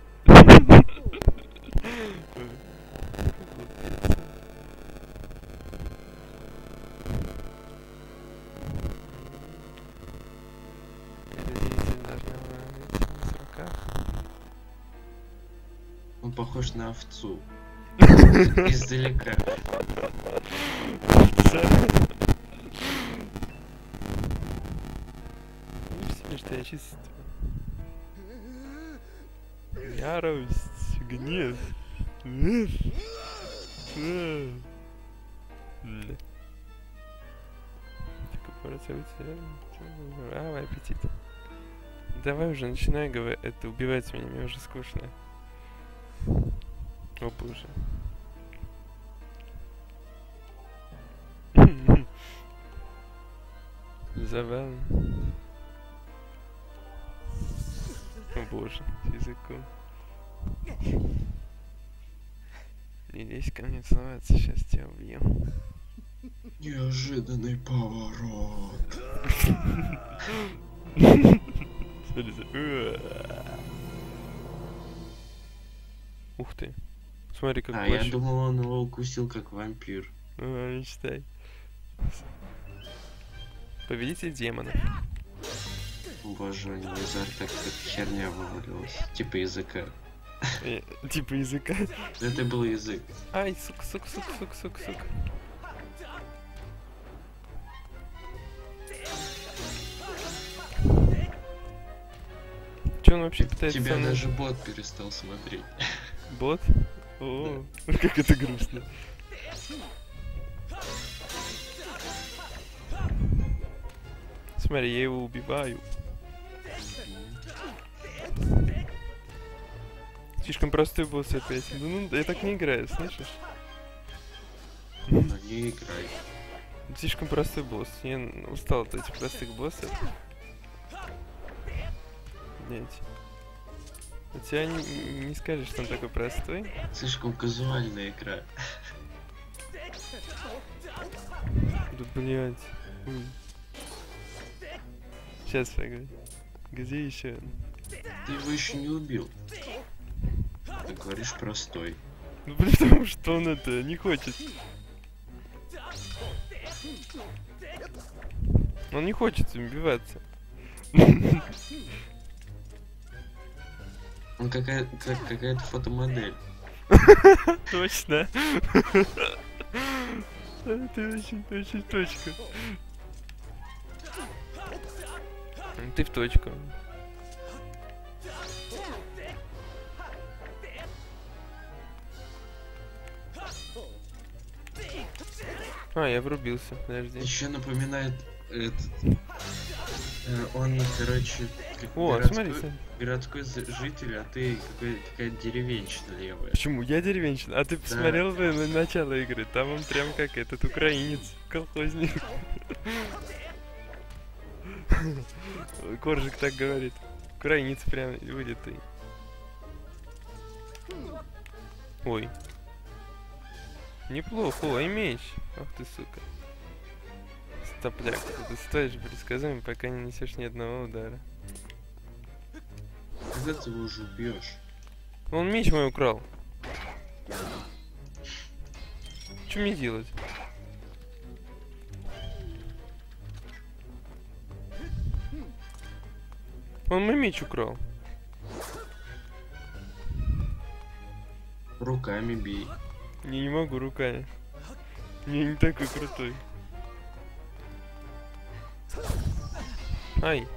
Он похож на овцу. Издалека. Видишь, что я чувствую? Ярость, гнев. Да. Давай, аппетит. Давай уже, начинай говорить, это убивать меня, мне уже скучно. О боже. Забавно. О боже, с языком. Не лезь ко мне целоваться, сейчас тебя убью. Неожиданный поворот. Ух ты. Смотри, как А, плащ. я думал, он его укусил как вампир. А, мечтай. Повелитель демонов. Боже, у него изо рта какая-то херня вывалилась. Типа языка. Э, Типа языка. Это был язык. Ай, сука, сука, сука, сука, сука, сука. Че он вообще пытается Тебя со мной- даже бот перестал смотреть. Бот? О, как это грустно. Смотри, я его убиваю. Слишком простой босс опять. Да ну, я так не играю, слышишь? Но не играй. Слишком простой босс. Я устал от этих простых боссов. Блять. У тебя не, не скажешь, что он такой простой? Слишком казуальная игра. Да блять. Сейчас погоди. Где еще? Ты его еще не убил. Ты говоришь простой. Ну потому что он это не хочет. Он не хочет убиваться. Он какая как какая-то фотомодель. Точно. Ты очень, очень точка. Ты в точку. А, я врубился, подожди. Еще напоминает этот. э, Он, короче, как О, городской, смотри, смотри. городской за- житель, а ты какой- какая-то деревенщина левая. Почему? Я деревенщина. А ты посмотрел бы на начало игры? Там он прям как этот украинец, колхозник. Коржик так говорит. Украинец прям вылитый. Ой. Неплохо, ой, меч. Ах ты, сука. Стопляк, ты стоишь предсказуемо, пока не несешь ни одного удара. Когда ты его уже убьешь? Он меч мой украл. Что мне делать? Он мой меч украл. Руками бей. Я не могу руками. Я не такой крутой. Ай.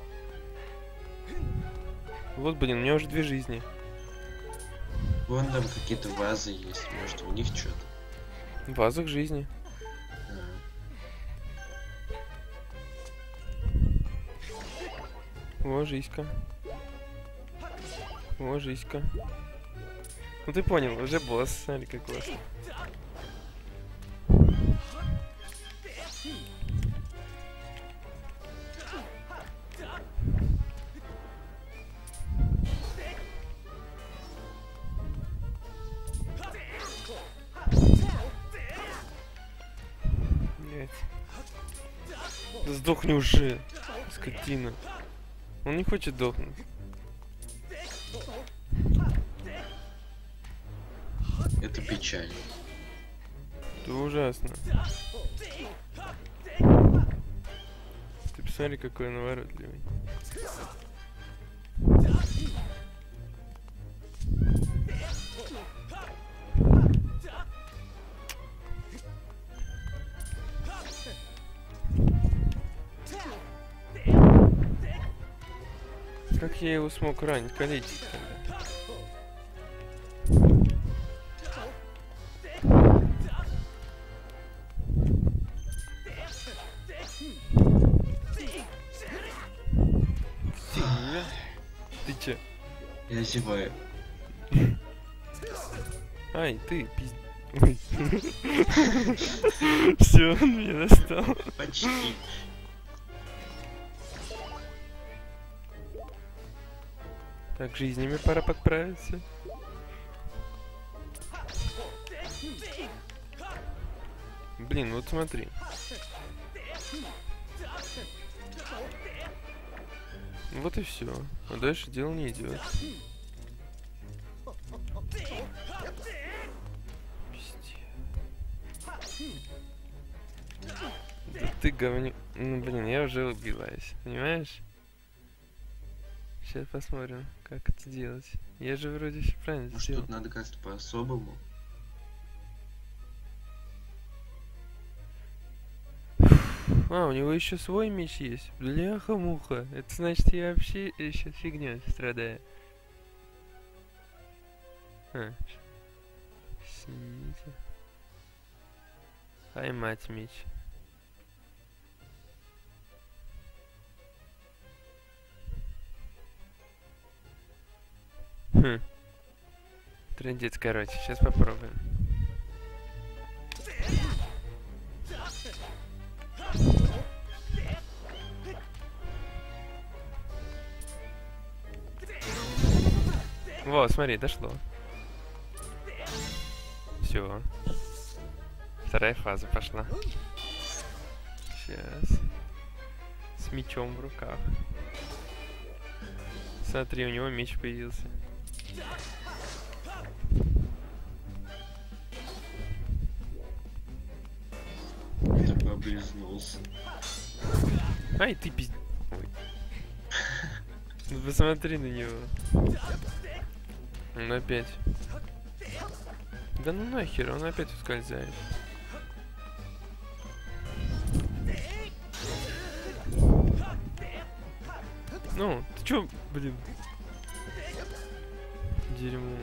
Вот, блин, у меня уже две жизни. Вон там какие-то вазы есть, может в них что-то. В вазах жизни. О, жизнька. О, жизнька. Ну ты понял, уже босс, смотри, как классно. Блять. Да сдохни уже, скотина. Он не хочет сдохнуть. Это печально. Это ужасно. Ты посмотри, какой он наворотливый. Как я его смог ранить, калечить тогда? Ты че? Я зеваю. Ай, ты, пиздец. Все, он меня достал. Почти. Так, жизнями пора подправиться. Блин, вот смотри. Вот и все. А дальше дело не идет. Да ты говни... Ну блин, я уже убиваюсь, понимаешь? Сейчас посмотрим, как это делать. Я же вроде все правильно Может, сделал. тут надо как-то по-особому. А, у него еще свой меч есть. Бляха-муха. Это значит, я вообще еще фигню страдаю. А, снимите. Поймать меч. Хм. Трындец, короче. Сейчас попробуем. Во, смотри, дошло. Все. Вторая фаза пошла. Сейчас. С мечом в руках. Смотри, у него меч появился. Ты облизнулся. Ай, ты пиздец. Ну посмотри на него. Он опять. Да ну нахер, он опять ускользает. Ну, ты чё, блин? Дерьмо.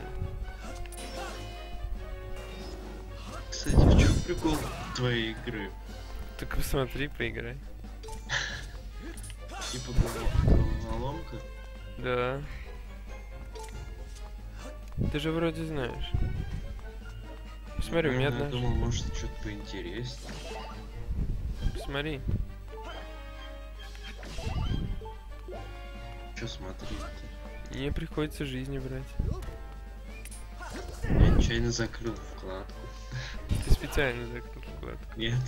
Кстати, в чем прикол твоей игры? Так посмотри, поиграй. Типа головоломка? Да. Ты же вроде знаешь. Посмотри, у меня Я одна... думал, может, что-то поинтереснее. Посмотри. Чё смотреть-то? Мне приходится жизни брать. Я нечаянно закрыл вкладку. Ты специально закрыл вкладку. Нет.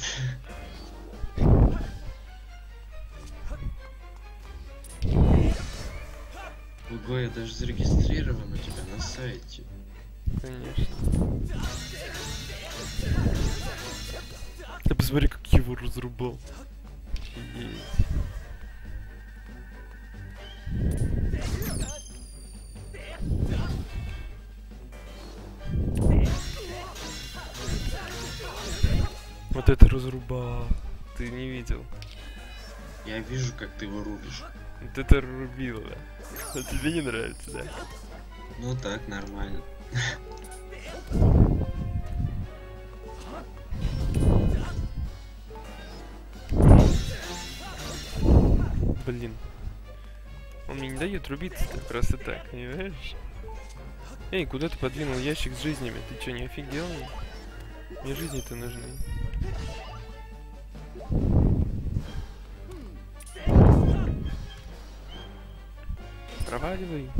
Ого, я даже зарегистрирован у тебя на сайте. Конечно. Ты посмотри, как я его разрубал. Офигеть. Вот это разрубал. Ты не видел. Я вижу, как ты его рубишь. Вот это рубило. А тебе не нравится, да? Ну так, нормально. Блин. Он мне не дает рубиться просто так, понимаешь? Эй, куда ты подвинул ящик с жизнями? Ты что, не офигел? Мне жизни-то нужны. Проваливай.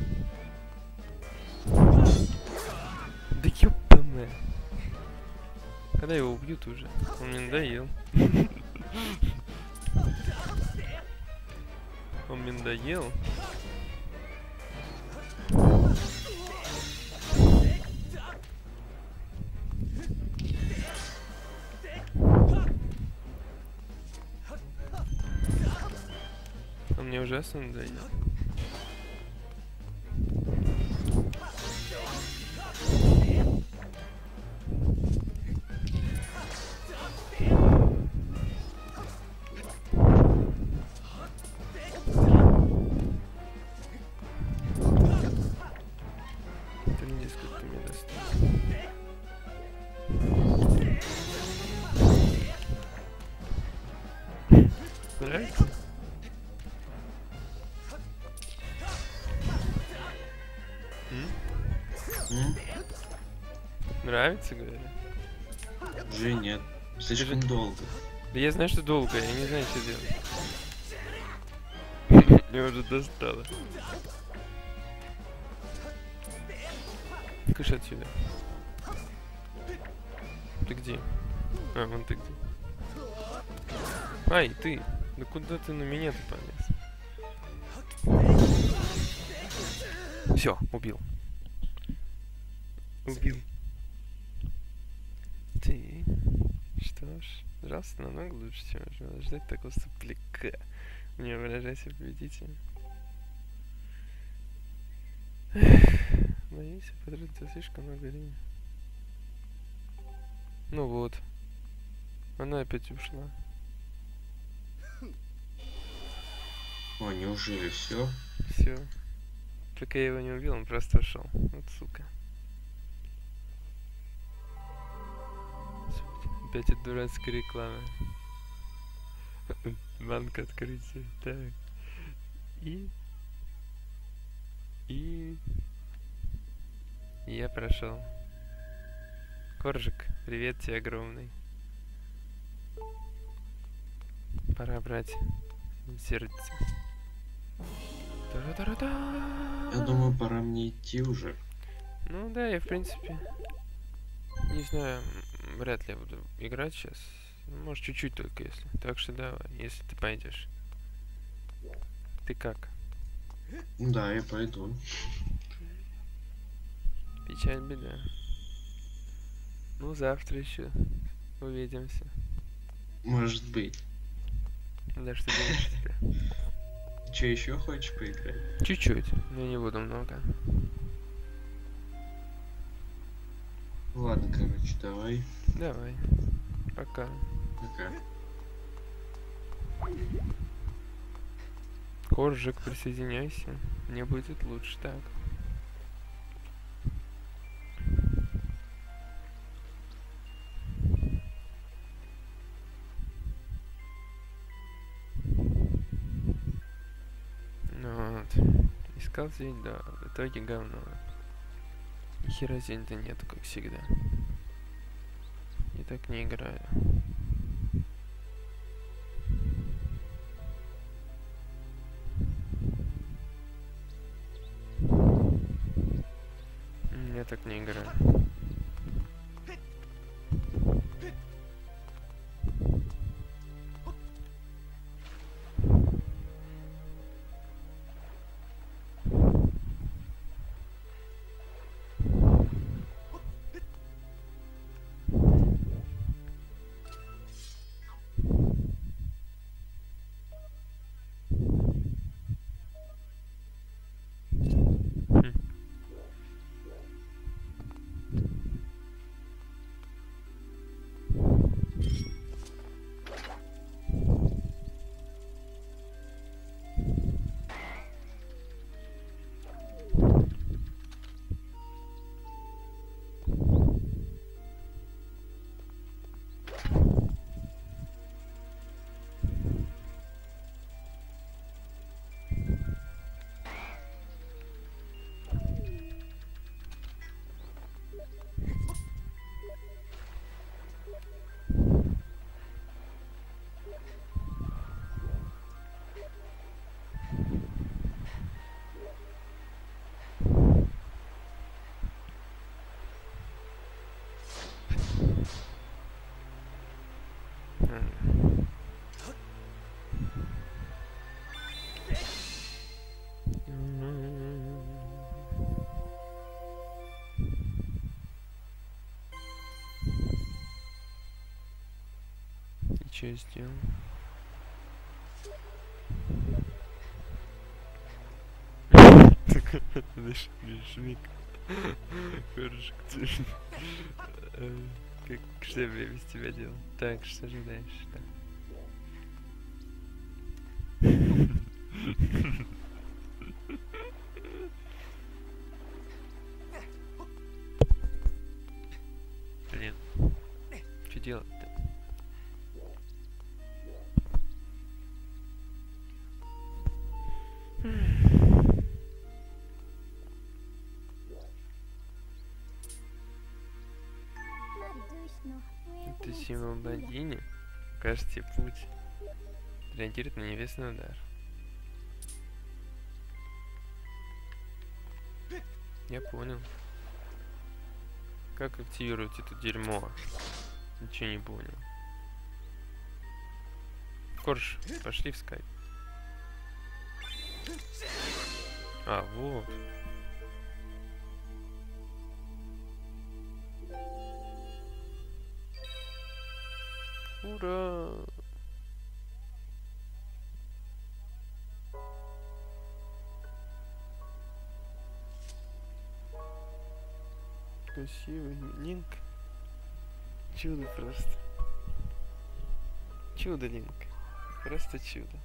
Да ёпаная. Когда его убьют уже? Он мне надоел. Он мне надоел. Он мне ужасно надоел. Трындец, как ты меня достал. Нравится? М? Нравится, говорю? Уже нет. Слишком же- долго. Да я знаю, что долго, я не знаю, что делать. Мне уже достало. Кыш отсюда. Ты где? А, вон ты где. Ай, ты! Да куда ты на меня-то полез? Все, убил. Убил. Ты? Что ж, пожалуйста, намного лучше, чем можно ждать такого сопляка. Не выражайся победителем. Боюсь, я потратил слишком много времени. Ну вот. Она опять ушла. О, неужели все? Все. Только я его не убил, он просто ушел. Вот сука. Опять эта дурацкая реклама. Банк открытия. Так. И... И... И я прошел. Коржик, привет тебе огромный. Пора брать сердце. Та-да-да-да-да. Я думаю, пора мне идти уже. Ну да, я в принципе не знаю, м, вряд ли я буду играть сейчас. Ну, может чуть-чуть только если. Так что давай, если ты пойдешь. Ты как? Да, я пойду. Печаль, беда. Ну завтра еще увидимся. Может быть. Да что думаешь тебя? Че еще хочешь поиграть? Чуть-чуть, но не буду много. Ладно, короче, давай. Давай. Пока. Пока. Коржик, присоединяйся. Мне будет лучше так. Ну вот. Искал зелень, да. В итоге говно. Ни хера зелень-то нету, как всегда. И так не играю. М, Я так не играю. Хм. М. И что я сделал? Знаешь, шмик. Коржик, ты... Э, Как, что я без тебя делал? Так, что же дальше? Так. Блин. Что делать-то? символ богини. Кажется, путь. Реагирует на невестный удар. Я понял. Как активировать это дерьмо? Ничего не понял. Корж, пошли в скайп. А, вот. Ура! Красивый линк. Чудо просто. Чудо, Линк. Просто чудо.